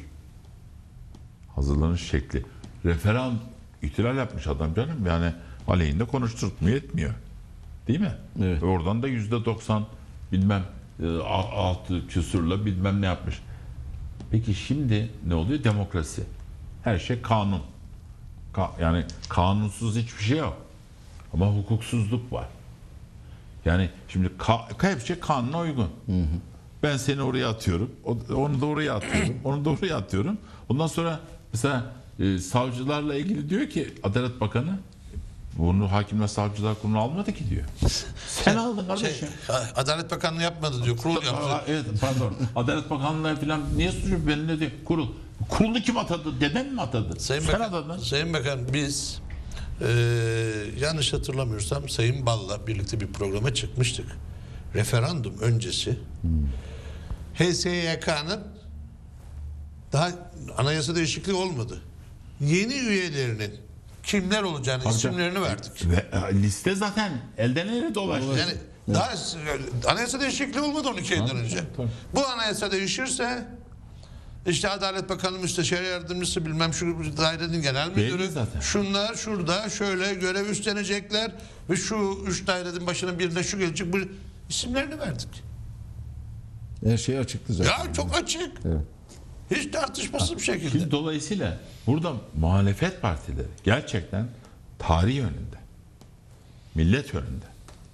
hazırlanış şekli referandum ihtilal yapmış adam canım, yani aleyhinde konuşturtmuyor etmiyor değil mi? Evet. Oradan da yüzde doksan bilmem e, altı küsurla bilmem ne yapmış. Peki şimdi ne oluyor? Demokrasi. Her şey kanun. Ka- yani kanunsuz hiçbir şey yok. Ama hukuksuzluk var. Yani şimdi ka- hep şey kanuna uygun. Hı hı. Ben seni oraya atıyorum. Onu da oraya atıyorum. Onu da oraya atıyorum. Ondan sonra mesela e, savcılarla ilgili diyor ki Adalet Bakanı, bunu Hakimler Savcılar Kurulu almadı ki diyor. Sen aldın kardeşim. Şey, Adalet Bakanlığı yapmadı diyor. Kurul yaptı. Aa, evet pardon. Adalet Bakanlığı falan niye suçu benim ne diyor? Kurul. Kurulu kim atadı? Deden mi atadı? Sayın Sen Bakan, atadın. Sayın Bakan biz e, yanlış hatırlamıyorsam Sayın Bal'la birlikte bir programa çıkmıştık. Referandum öncesi hmm. H S Y K'nın daha anayasa değişikliği olmadı. Yeni üyelerinin kimler olacağını Tabii isimlerini de, verdik. Ve, e, liste zaten elden ele dolaştı. Yani evet. Daha anayasa değişikliği olmadı on iki aydan önce. Tabii. Bu anayasa değişirse işte Adalet Bakanı, Müsteşar Yardımcısı, bilmem şu dairenin genel müdürü, şunlar şurada şöyle görev üstlenecekler ve şu üç dairenin başına birine şu gelecek, bu isimlerini verdik. Her şey açıktı zaten. Ya çok açık. Evet. Hiç tartışmasız bir şekilde. Şimdi dolayısıyla burada muhalefet partileri gerçekten tarih önünde, millet önünde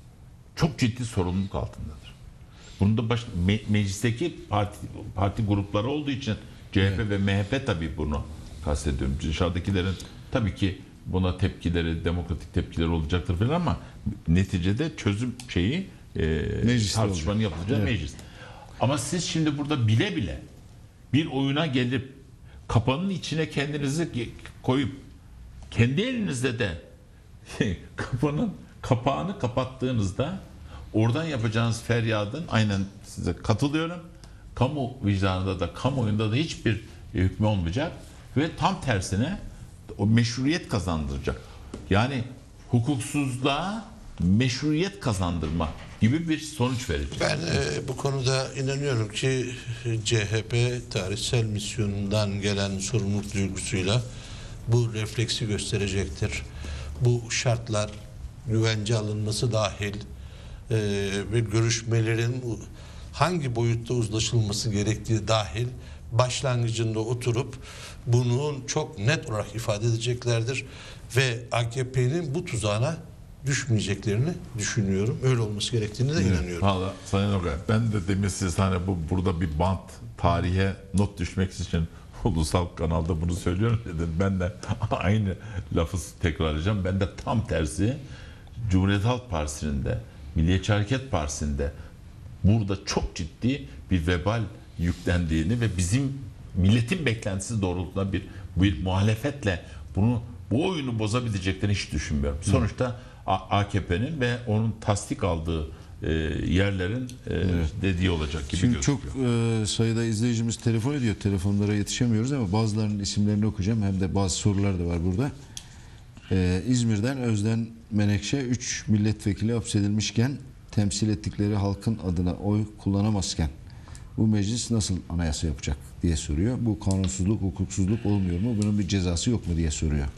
çok ciddi sorumluluk altındadır. Bunun da baş, me, meclisteki parti parti grupları olduğu için C H P evet. ve M H P tabii bunu kastediyorum. Dışarıdakilerin tabii ki buna tepkileri, demokratik tepkileri olacaktır falan ama neticede çözüm şeyi e, tartışmanın yapılacağı evet. meclis. Ama siz şimdi burada bile bile bir oyuna gelip kapanın içine kendinizi koyup kendi elinizde de kapanın kapağını kapattığınızda oradan yapacağınız feryadın, aynen size katılıyorum, kamu vicdanında da kamuoyunda da hiçbir hükmü olmayacak ve tam tersine o meşruiyet kazandıracak. Yani hukuksuzluğa meşruiyet kazandırma gibi bir sonuç verecek. Ben e, bu konuda inanıyorum ki C H P tarihsel misyonundan gelen sorumluluk duygusuyla bu refleksi gösterecektir. Bu şartlar güvence alınması dahil e, ve görüşmelerin hangi boyutta uzlaşılması gerektiği dahil başlangıcında oturup bunu çok net olarak ifade edeceklerdir ve A K P'nin bu tuzağına düşmeyeceklerini düşünüyorum. Öyle olması gerektiğine de evet, inanıyorum. Valla Sayın Ogay, ben de demin siz hani bu burada bir bant tarihe not düşmek için ulusal kanalda bunu söylüyorum dedim. Ben de aynı lafı tekrarlayacağım. Ben de tam tersi Cumhuriyet Halk Partisi'nin de Milliyetçi Hareket Partisi'nin de burada çok ciddi bir vebal yüklendiğini ve bizim milletin beklentisi doğrultusunda bir, bir muhalefetle bunu bu oyunu bozabileceklerini hiç düşünmüyorum. Sonuçta A K P'nin ve onun tasdik aldığı e, yerlerin e, evet. dediği olacak gibi Şimdi gözüküyor. Çok e, sayıda izleyicimiz telefon ediyor. Telefonlara yetişemiyoruz ama bazılarının isimlerini okuyacağım. Hem de bazı sorular da var burada. E, İzmir'den Özden Menekşe üç milletvekili hapsedilmişken temsil ettikleri halkın adına oy kullanamazken bu meclis nasıl anayasa yapacak diye soruyor. Bu kanunsuzluk, hukuksuzluk olmuyor mu? Bunun bir cezası yok mu diye soruyor.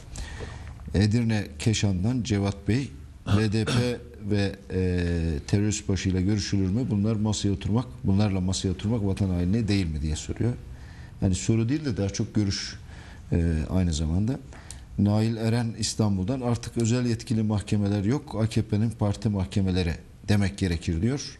Edirne Keşan'dan Cevat Bey, L D P ve e, terörist başıyla görüşülür mü? Bunlar masaya oturmak, bunlarla masaya oturmak vatan haini değil mi diye soruyor. Yani soru değil de daha çok görüş e, aynı zamanda. Nail Eren İstanbul'dan artık özel yetkili mahkemeler yok. A K P'nin parti mahkemeleri demek gerekir diyor.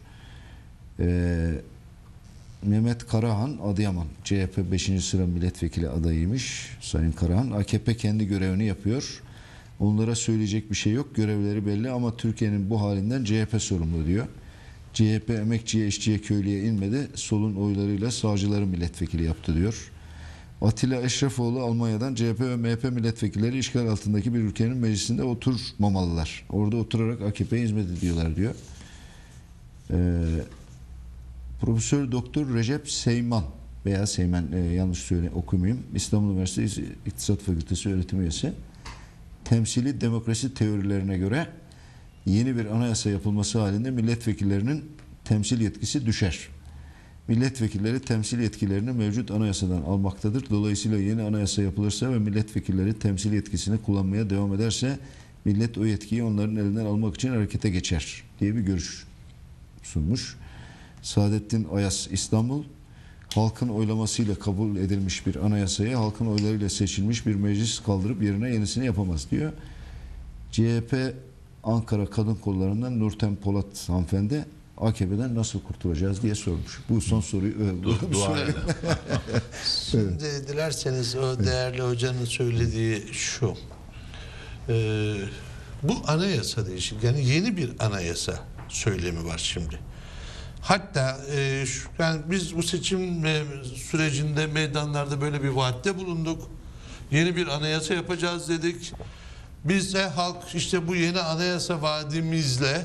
E, Mehmet Karahan Adıyaman C H P beşinci sıra milletvekili adayıymış Sayın Karahan. A K P kendi görevini yapıyor. Onlara söyleyecek bir şey yok. Görevleri belli ama Türkiye'nin bu halinden C H P sorumlu diyor. C H P emekçiye, işçiye, köylüye inmedi. Solun oylarıyla sağcıları milletvekili yaptı diyor. Atilla Eşrefoğlu Almanya'dan C H P ve M H P milletvekilleri işgal altındaki bir ülkenin meclisinde oturmamalılar. Orada oturarak A K P'ye hizmet ediyorlar diyor. Ee, Profesör Doktor Recep Seyman veya Seymen e, yanlış söyle okumayayım. İstanbul Üniversitesi İktisat Fakültesi öğretim üyesi. Temsili demokrasi teorilerine göre yeni bir anayasa yapılması halinde milletvekillerinin temsil yetkisi düşer. Milletvekilleri temsil yetkilerini mevcut anayasadan almaktadır. Dolayısıyla yeni anayasa yapılırsa ve milletvekilleri temsil yetkisini kullanmaya devam ederse millet o yetkiyi onların elinden almak için harekete geçer diye bir görüş sunmuş. Saadettin Ayas İstanbul, halkın oylamasıyla kabul edilmiş bir anayasayı halkın oylarıyla seçilmiş bir meclis kaldırıp yerine yenisini yapamaz diyor. C H P Ankara Kadın Kolları'ndan Nurten Polat hanımefendi A K P'den nasıl kurtulacağız diye sormuş. Bu son soruyu bu, bu Dua soruyu- edin. Şimdi dilerseniz o değerli hocanın söylediği şu. Ee, bu anayasa değişik. Yani yeni bir anayasa söylemi var şimdi. Hatta e, şu, yani biz bu seçim e, sürecinde meydanlarda böyle bir vaatte bulunduk. Yeni bir anayasa yapacağız dedik. Biz de halk işte bu yeni anayasa vaadimizle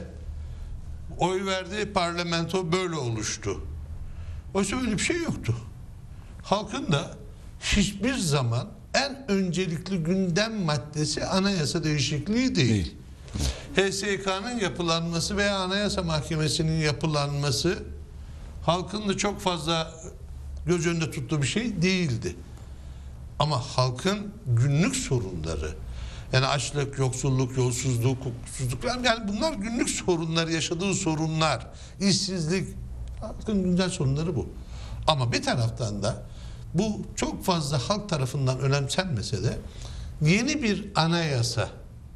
oy verdi, parlamento böyle oluştu. Oysa öyle bir şey yoktu. Halkın da hiçbir zaman en öncelikli gündem maddesi anayasa değişikliği değil. Değil. H S K'nın yapılanması veya Anayasa Mahkemesi'nin yapılanması halkın da çok fazla göz önünde tuttuğu bir şey değildi. Ama halkın günlük sorunları, yani açlık, yoksulluk, yolsuzluk, hukuksuzluk, yani bunlar günlük sorunlar, yaşadığı sorunlar, işsizlik, halkın güncel sorunları bu. Ama bir taraftan da bu çok fazla halk tarafından önemsenmese de yeni bir anayasa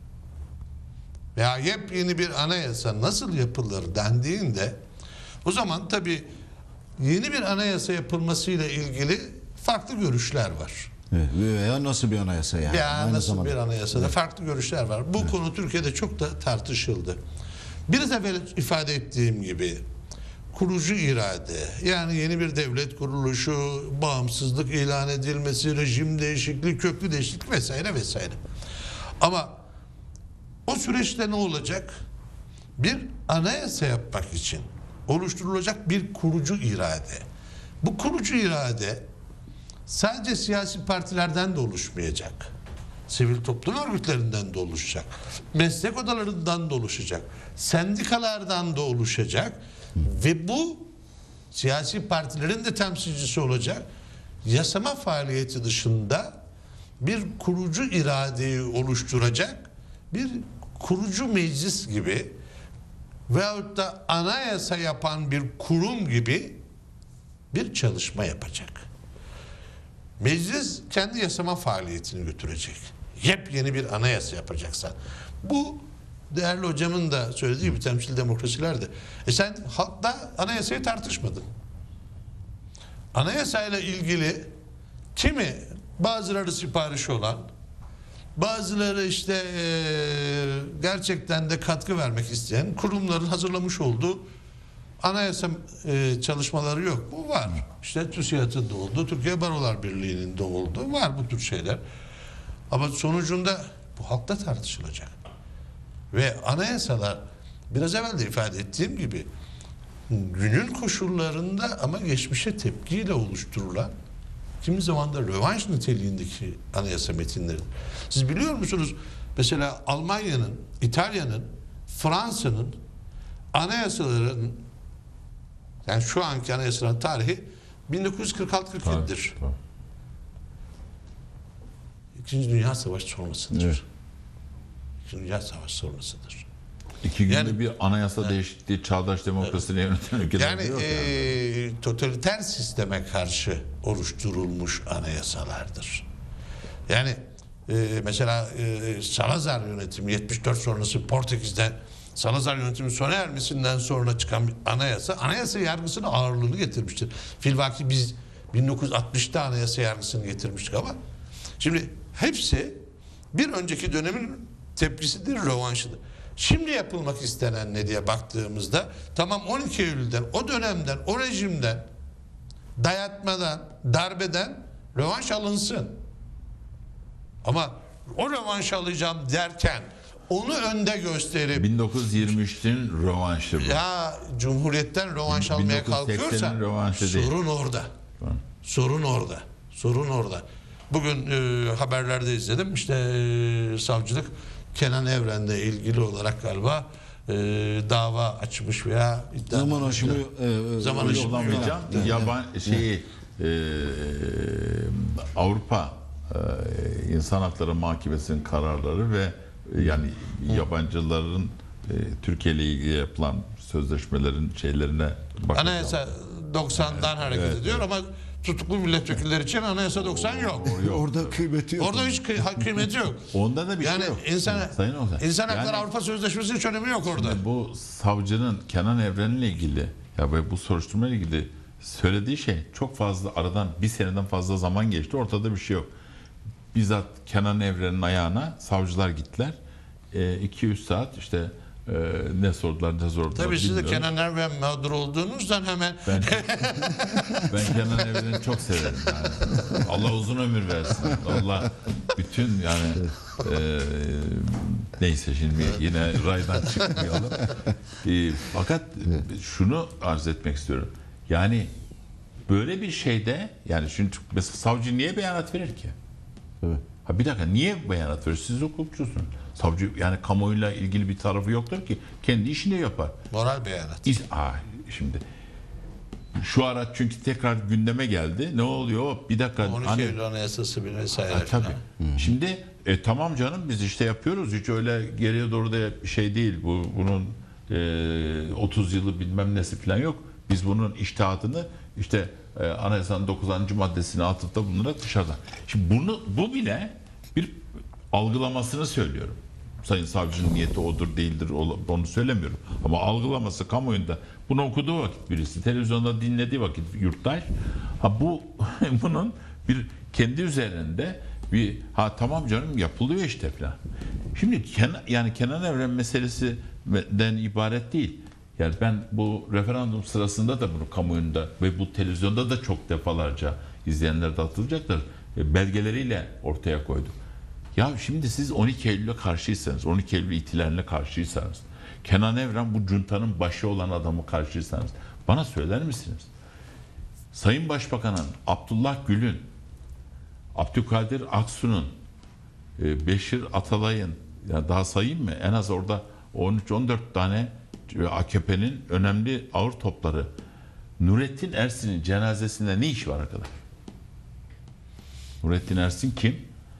veya yepyeni bir anayasa nasıl yapılır dendiğinde o zaman tabii yeni bir anayasa yapılmasıyla ilgili farklı görüşler var. Evet, veya nasıl bir anayasa yani? Ya Aynı nasıl zamanda. bir anayasada farklı görüşler var. Bu Evet. konu Türkiye'de çok da tartışıldı. Biraz evvel ifade ettiğim gibi kurucu irade, yani yeni bir devlet kuruluşu, bağımsızlık ilan edilmesi, rejim değişikliği, köklü değişiklik vesaire vesaire. Ama o süreçte ne olacak? Bir anayasa yapmak için oluşturulacak bir kurucu irade. Bu kurucu irade sadece siyasi partilerden de oluşmayacak. Sivil toplum örgütlerinden de oluşacak. Meslek odalarından da oluşacak. Sendikalardan da oluşacak. Ve bu siyasi partilerin de temsilcisi olacak. Yasama faaliyeti dışında bir kurucu iradeyi oluşturacak bir kurucu meclis gibi veyahut da anayasa yapan bir kurum gibi bir çalışma yapacak. Meclis kendi yasama faaliyetini götürecek. Yepyeni bir anayasa yapacaksa. Bu değerli hocamın da söylediği gibi temsil demokrasilerde. E sen halkta anayasayı tartışmadın. Anayasayla ilgili kimi bazıları siparişi olan, bazıları işte e, gerçekten de katkı vermek isteyen kurumların hazırlamış olduğu anayasa e, çalışmaları yok. Bu var. İşte TÜSİAD'ın da oldu, Türkiye Barolar Birliği'nin de oldu. Var bu tür şeyler. Ama sonucunda bu halkta tartışılacak. Ve anayasalar biraz evvel de ifade ettiğim gibi günün koşullarında ama geçmişe tepkiyle oluşturulan kimi zaman da rövanş niteliğindeki anayasa metinleri. Siz biliyor musunuz? Mesela Almanya'nın, İtalya'nın, Fransa'nın anayasaların, yani şu anki anayasaların tarihi bin dokuz yüz kırk altı kırk yedi'dir. Tamam. İkinci Dünya Savaşı sonrasıdır. Evet. İkinci Dünya Savaşı sonrasıdır. İki günde Yani- bir anayasa değişikliği çağdaş demokrasiyle yönetilen ülkelerde Yani yok yani. eee, totaliter sisteme karşı oluşturulmuş anayasalardır. Yani eee, mesela eee, Salazar yönetimi yetmiş dört sonrası Portekiz'de Salazar yönetimi sona ermesinden sonra çıkan bir anayasa, anayasa yargısının ağırlığını getirmiştir. Filvaki biz bin dokuz yüz altmış'ta anayasa yargısını getirmiştik ama şimdi hepsi bir önceki dönemin tepkisidir, rövanşıdır. Şimdi yapılmak istenen ne diye baktığımızda tamam on iki Eylül'den, o dönemden, o rejimden, dayatmadan, darbeden rövanş alınsın. Ama o rövanş alacağım derken onu önde gösterip bin dokuz yüz yirmi üç'ün rövanşı bu. ya Cumhuriyet'ten rövanş almaya bin dokuz yüz seksen'in kalkıyorsa rövanşı değil. sorun orada. Tamam. Sorun orada. Sorun orada. Bugün e, haberlerde izledim. İşte e, savcılık Kenan Evren'le ilgili olarak galiba e, dava açmış veya iddia Zaman etmiş. aşımı e, Zaman öyle aşımı olamayacak. Hocam yaban şeyi e, Avrupa e, İnsan Hakları Mahkemesi'nin kararları ve e, yani yabancıların e, Türkiye ile ilgili yapılan sözleşmelerin şeylerine bakacağım. Anayasa doksandan hareket evet, ediyor ama tutuklu milletvekilleri için anayasa doksan yok. Orada kıymeti yok. Orada hiç kıy- kıymeti yok. Onda da bir Yani şey yok. insan Sayın Ozan. insan hakları Yani- Avrupa Sözleşmesi'nin hiç önemi yok orada. Bu savcının Kenan Evren'le ilgili ya ve bu soruşturma ile ilgili söylediği şey çok fazla aradan bir seneden fazla zaman geçti. Ortada bir şey yok. Bizzat Kenan Evren'in ayağına savcılar gittiler. iki üç saat işte e, ne sordular ne sordular Tabii siz de bilmiyorum. Kenan Evren mağdur olduğunuzdan hemen Ben, ben Kenan Evren'i çok severim. Yani. Allah uzun ömür versin. Allah bütün yani e, neyse şimdi yine raydan çıkmayalım. E, fakat şunu arz etmek istiyorum. Yani böyle bir şeyde yani şimdi mesela savcı niye beyanat verir ki? Evet. Ha bir dakika niye beyanat verir? Siz hukukçusunuz. Savcı yani kamuoyuyla ilgili bir tarafı yoktur ki. Kendi işini yapar. moral beyanat. İz, aa, şimdi şu ara çünkü tekrar gündeme geldi. Ne oluyor? Bir dakika. on iki hani, Eylül Anayasası bir vesaire. Ha, tabii. falan. Şimdi e, tamam canım biz işte yapıyoruz. Hiç öyle geriye doğru da bir şey değil. Bu bunun e, otuz yılı bilmem nesi falan yok. Biz bunun içtihatını işte e, Anayasanın dokuzuncu maddesine atıfta bulunarak dışarıdan. Şimdi bunu bu bile bir algılamasını söylüyorum. Sayın savcının niyeti odur değildir onu söylemiyorum. Ama algılaması kamuoyunda bunu okuduğu vakit birisi televizyonda dinlediği vakit yurttaş ha bu bunun bir kendi üzerinde bir ha tamam canım yapılıyor işte falan. Şimdi Kenan, yani Kenan Evren meselesinden ibaret değil. Yani ben bu referandum sırasında da bunu kamuoyunda ve bu televizyonda da çok defalarca izleyenler de hatırlayacaktır. Belgeleriyle ortaya koydum. Ya şimdi siz on iki Eylül'e karşıysanız, on iki Eylül ihtilaline karşıysanız, Kenan Evren bu cuntanın başı olan adamı karşıysanız bana söyler misiniz? Sayın Başbakan'ın, Abdullah Gül'ün, Abdülkadir Aksu'nun, Beşir Atalay'ın, ya daha sayayım mı? En az orada on üç on dört tane A K P'nin önemli ağır topları. Nurettin Ersin'in cenazesinde ne işi var arkadaş? Nurettin Ersin kim?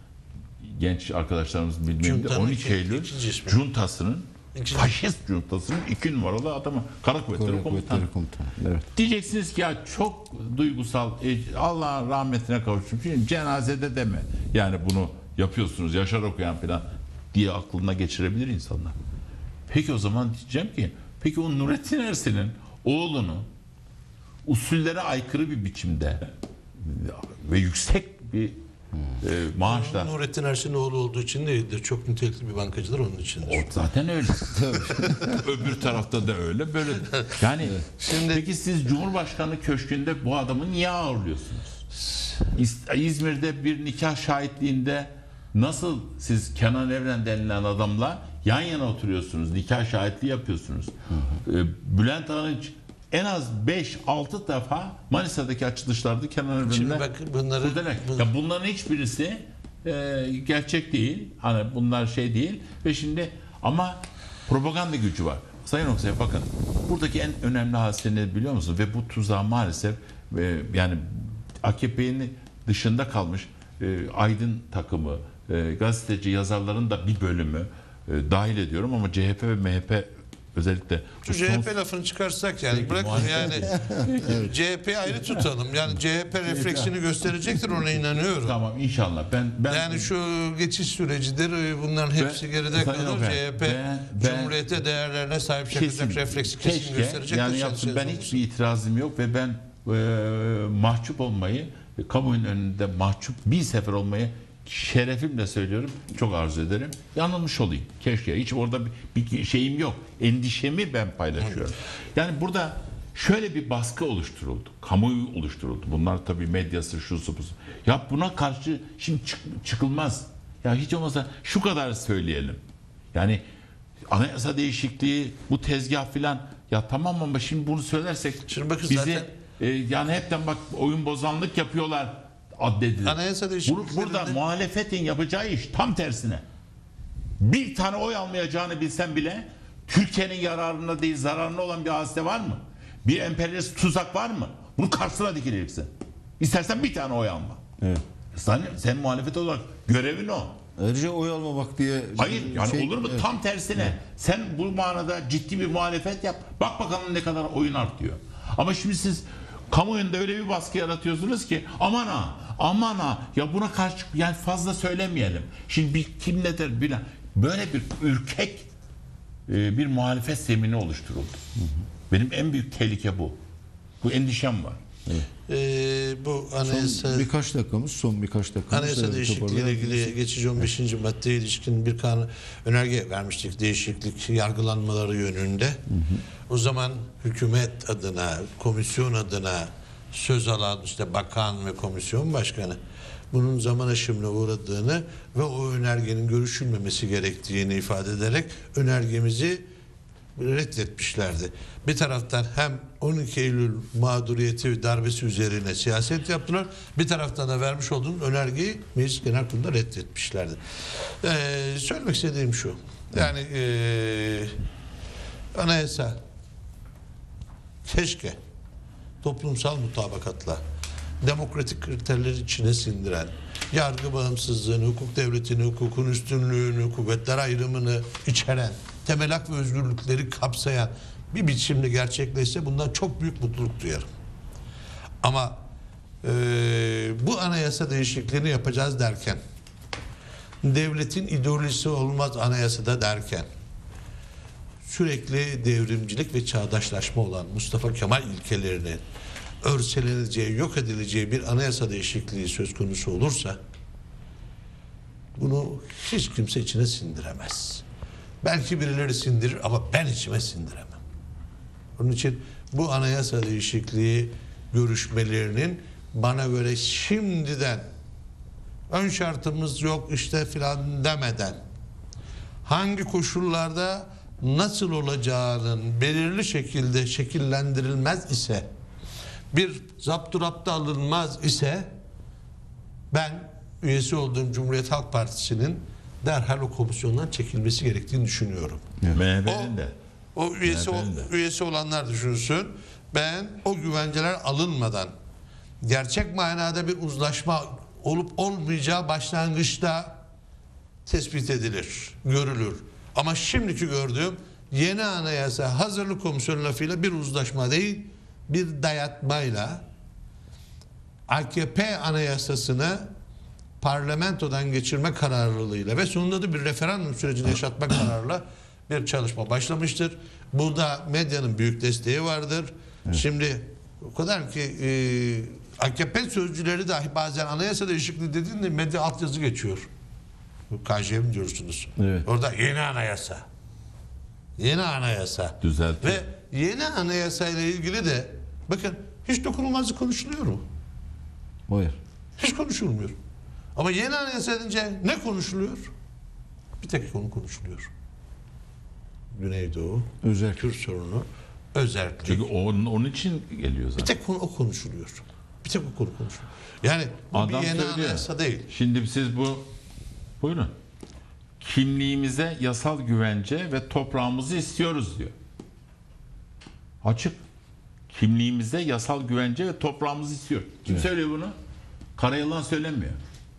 Genç arkadaşlarımız bilmeyen de Cunta'nın on iki iki- Eylül ikinci ismi. cuntasının İkinci- faşist cuntasının iki numaralı adamı Kara Kuvvetleri Kuvvetleri Komutanı. Komutanı. Evet. Diyeceksiniz ki ya çok duygusal e, Allah'ın rahmetine kavuştum. Şimdi cenazede deme. Yani bunu yapıyorsunuz Yaşar Okuyan falan diye aklına geçirebilir insanlar. Peki o zaman diyeceğim ki peki o Nurettin Ersin'in oğlunu usullere aykırı bir biçimde ve yüksek bir e, maaşla Nurettin Ersin'in oğlu olduğu için değildir. Çok nitelikli bir bankacıdır onun içindir. o zaten öyle. Öbür tarafta da öyle böyle. Yani Şimdi- peki siz Cumhurbaşkanı köşkünde bu adamı niye ağırlıyorsunuz? İz- İzmir'de bir nikah şahitliğinde nasıl siz Kenan Evren denilen adamla yan yana oturuyorsunuz, nikah şahitliği yapıyorsunuz. Ee, Bülent Arınç en az beş altı defa Manisa'daki açılışlarda Kenan Şimdi Evren'le bak bunları kurdele. bu- Ya bunların hiçbirisi e, gerçek değil. Hani bunlar şey değil ve şimdi ama propaganda gücü var. Sayın Oksay bakın buradaki en önemli hadise ne biliyor musunuz? Ve bu tuzağa maalesef e, yani A K P'nin dışında kalmış e, aydın takımı, e, gazeteci yazarların da bir bölümü e, dahil ediyorum ama C H P ve M H P özellikle Şu bu C H son- P lafını çıkarsak yani Peki, bırakın muhalefet- yani C H P'yi ayrı tutalım. Yani C H P refleksini gösterecektir ona inanıyorum. Tamam inşallah. Ben ben Yani şu geçiş sürecidir. Bunların hepsi Ben- geride Sayın kalır. Okan, C H P ben- ben- Cumhuriyete değerlerine sahip çıkacak refleksi kesin keşke, gösterecektir. yani Sen yapsın. söz Ben olursun. hiçbir itirazım yok ve ben e, mahcup olmayı, kamuoyunun önünde mahcup bir sefer olmayı şerefimle söylüyorum. Çok arzu ederim. Yanılmış olayım. Keşke. Hiç orada bir, bir şeyim yok. Endişemi ben paylaşıyorum. Yani burada şöyle bir baskı oluşturuldu. Kamuoyu oluşturuldu. Bunlar tabii medyası, şusu busu. Ya buna karşı şimdi çık- çıkılmaz. Ya hiç olmazsa şu kadar söyleyelim. Yani anayasa değişikliği, bu tezgah filan ya tamam ama şimdi bunu söylersek Şimdi bakın bizi zaten e, yani hepten bak oyun bozanlık yapıyorlar addedilir. Anayasa Bur- değişikliklerinde- Burada muhalefetin yapacağı iş tam tersine. Bir tane oy almayacağını bilsen bile Türkiye'nin yararına değil zararına olan bir hadise var mı? Bir emperyalist tuzak var mı? Bunun karşısına dikileceksin. İstersen bir tane oy alma. Evet. Sen, sen muhalefet olarak görevin o. Ayrıca oy almamak diye... Hayır yani şey- olur mu? Evet. Tam tersine. Sen bu manada ciddi bir muhalefet yap. Bak bakalım ne kadar oyun artıyor. Ama şimdi siz kamuoyunda öyle bir baskı yaratıyorsunuz ki aman ha aman ha ya buna karşı yani fazla söylemeyelim. Şimdi bir kim ne der bilen böyle bir ürkek e, bir muhalefet zemini oluşturuldu. Hı hı. Benim en büyük tehlike bu. Bu endişem var. Evet. Ee, bu anayasa Son birkaç dakikamız, son birkaç dakikamız. Anayasa Evet, değişikliği ile ilgili geçici on beşinci maddeye ilişkin bir kanun önerge vermiştik, değişiklik yargılanmaları yönünde. Hı hı. O zaman hükümet adına, komisyon adına söz alan işte bakan ve komisyon başkanı bunun zaman aşımına uğradığını ve o önergenin görüşülmemesi gerektiğini ifade ederek önergemizi reddetmişlerdi. Bir taraftan hem on iki Eylül mağduriyeti ve darbesi üzerine siyaset yaptılar. Bir taraftan da vermiş olduğum önergeyi Meclis Genel Kurulu'nda reddetmişlerdi. Ee, söylemek istediğim şu. Yani ee, anayasa keşke toplumsal mutabakatla demokratik kriterleri içine sindiren, yargı bağımsızlığını, hukuk devletini, hukukun üstünlüğünü, kuvvetler ayrımını içeren, temel hak ve özgürlükleri kapsayan bir biçimde gerçekleşse bundan çok büyük mutluluk duyarım. Ama e, bu anayasa değişikliğini yapacağız derken, devletin ideolojisi olmaz anayasada derken, sürekli devrimcilik ve çağdaşlaşma olan Mustafa Kemal ilkelerini örseleneceği, yok edileceği bir anayasa değişikliği söz konusu olursa bunu hiç kimse içine sindiremez. Belki birileri sindirir ama ben içime sindiremem. Onun için bu anayasa değişikliği görüşmelerinin bana göre şimdiden ön şartımız yok işte filan demeden hangi koşullarda nasıl olacağının belirli şekilde şekillendirilmez ise, bir zapturapta alınmaz ise ben üyesi olduğum Cumhuriyet Halk Partisi'nin derhal o komisyondan çekilmesi gerektiğini düşünüyorum. M H P'nin de. O üyesi, o, üyesi olanlar düşünsün. Ben o güvenceler alınmadan gerçek manada bir uzlaşma olup olmayacağı başlangıçta tespit edilir, görülür. Ama şimdiki gördüğüm yeni anayasa hazırlık komisyonu lafıyla bir uzlaşma değil, bir dayatmayla A K P anayasasını parlamentodan geçirme kararlılığıyla ve sonunda da bir referandum sürecini yaşatma kararıyla bir çalışma başlamıştır. Burada medyanın büyük desteği vardır. Evet. Şimdi o kadar ki e, A K P sözcüleri dahi bazen anayasa değişikliği dediğinde medya altyazı geçiyor. K J M diyorsunuz. Evet. Orada yeni anayasa. Yeni anayasa. Düzeltiyor. Ve yeni anayasa ile ilgili de bakın hiç dokunulmazlık konuşuluyor mu? Hayır. Hiç konuşulmuyor. Ama yeni anayasa edince ne konuşuluyor? Bir tek konu konuşuluyor. Güneydoğu, Özel. Kürt sorunu, özellik. Çünkü onun, onun için geliyor Bir zaten. tek konu o konuşuluyor. Bir tek o konu konuşuluyor. Yani bu Adam bir yeni söylüyor. anayasa değil. Şimdi siz bu buyurun. Kimliğimize yasal güvence ve toprağımızı istiyoruz diyor. Açık. Kimliğimize yasal güvence ve toprağımızı istiyor. Kim Evet. söylüyor bunu? Karayılan söylemiyor.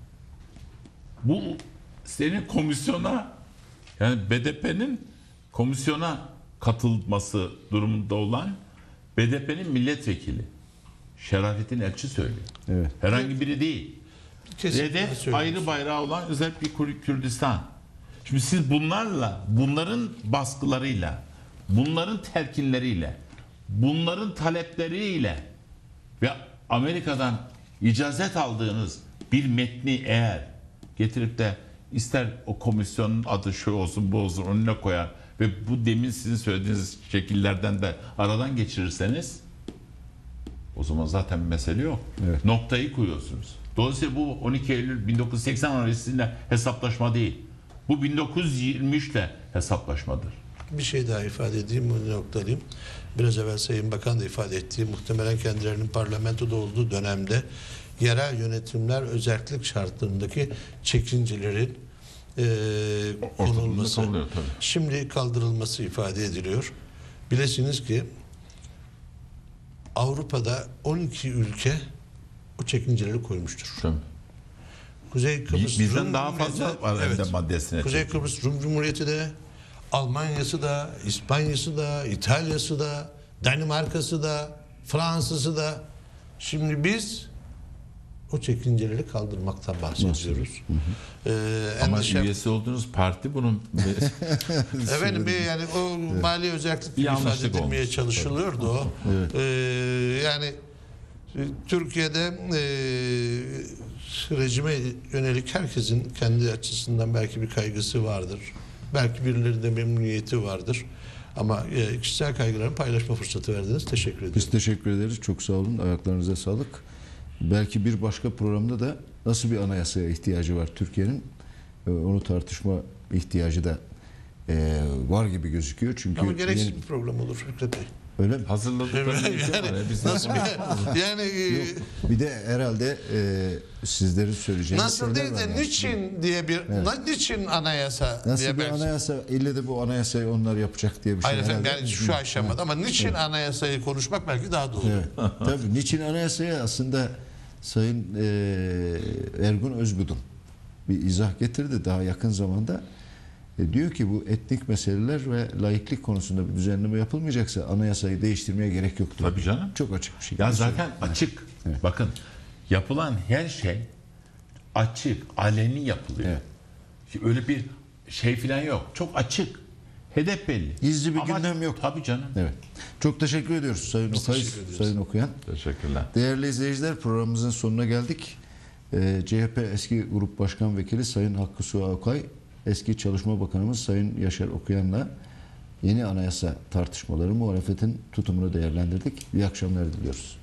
Bu senin komisyona yani B D P'nin komisyona katılması durumunda olan B D P'nin milletvekili Şerafettin Elçi söylüyor. Evet. Herhangi biri değil. Kesinlikle Hedef söylüyorsun. ayrı bayrağı olan özel bir Kür- Kürdistan. Şimdi siz bunlarla, bunların baskılarıyla, bunların telkinleriyle, bunların talepleriyle ve Amerika'dan icazet aldığınız bir metni eğer getirip de ister o komisyonun adı şu olsun bu olsun önüne koyar ve bu demin sizin söylediğiniz şekillerden de aradan geçirirseniz o zaman zaten bir mesele yok. Evet. Noktayı koyuyorsunuz. Dolayısıyla bu on iki Eylül bin dokuz yüz seksen Anayasası'yla hesaplaşma değil. Bu bin dokuz yüz yirmi üç ile hesaplaşmadır. bir şey daha ifade edeyim, bunu noktalayayım. Biraz evvel Sayın Bakan da ifade ettiği, muhtemelen kendilerinin parlamentoda olduğu dönemde yerel yönetimler özellik şartlarındaki çekincelerin e, konulması, kalıyor, tabii. şimdi kaldırılması ifade ediliyor. Bilesiniz ki Avrupa'da on iki ülke o çekinceleri koymuştur. Tabii. Kuzey Kıbrıs Bizden Rum daha Cumhuriyeti- fazla var hem de maddesine. Kuzey çekiyor. Kıbrıs Rum Cumhuriyeti de, Almanya'sı da, İspanya'sı da, İtalya'sı da, Danimarka'sı da, Fransa'sı da. Şimdi biz o çekinceleri kaldırmaktan bahsediyoruz. Ee, Ama endişem- üyesi olduğunuz parti bunun Efendim bir yani o mali özellik Bir ifade yanlışlık edilmeye olmuş. çalışılıyordu o. Ee, yani e, Türkiye'de e, rejime yönelik herkesin kendi açısından belki bir kaygısı vardır. Belki birileri de memnuniyeti vardır. Ama e, kişisel kaygılarını paylaşma fırsatı verdiniz. Teşekkür ederim. Biz teşekkür ederiz. Çok sağ olun. Ayaklarınıza sağlık. Belki bir başka programda da nasıl bir anayasaya ihtiyacı var Türkiye'nin, e, onu tartışma ihtiyacı da e, var gibi gözüküyor. Çünkü Ama gereksiz yeni- bir program olur Fikret Bey. öyle mi? hazırladıkları bir şey var. Yani ya, Biz nasıl bir yani e, Bir de herhalde e, sizlerin söyleyeceğiniz nasıl değil şeyler var de yani. niçin diye bir na- niçin anayasa Nasıl diye bir belki. anayasa, ille de bu anayasayı onlar yapacak diye bir şey. Hayır efendim herhalde. yani şu aşamada ama niçin anayasayı konuşmak belki daha doğru. Evet. Tabii niçin anayasaya aslında Sayın e, Ergun Özbudun bir izah getirdi daha yakın zamanda. E, diyor ki bu etnik meseleler ve laiklik konusunda bir düzenleme yapılmayacaksa anayasayı değiştirmeye gerek yok diyor. Tabii canım. Çok açık bir şekilde. Ya söylüyor. zaten açık. Evet. Bakın yapılan her şey açık, aleni yapılıyor. Evet. Öyle bir şey falan yok. Çok açık. Hedef belli. Gizli bir Ama- gündem yok. Tabii canım. Evet. Çok teşekkür ediyoruz Sayın Biz Okay, teşekkür ediyoruz. Sayın Okuyan. Teşekkürler. Değerli izleyiciler, programımızın sonuna geldik. Ee, C H P eski Grup Başkan Vekili Sayın Hakkı Suha Okay, eski Çalışma Bakanımız Sayın Yaşar Okuyan'la yeni anayasa tartışmaları, muhalefetin tutumunu değerlendirdik. İyi akşamlar diliyoruz.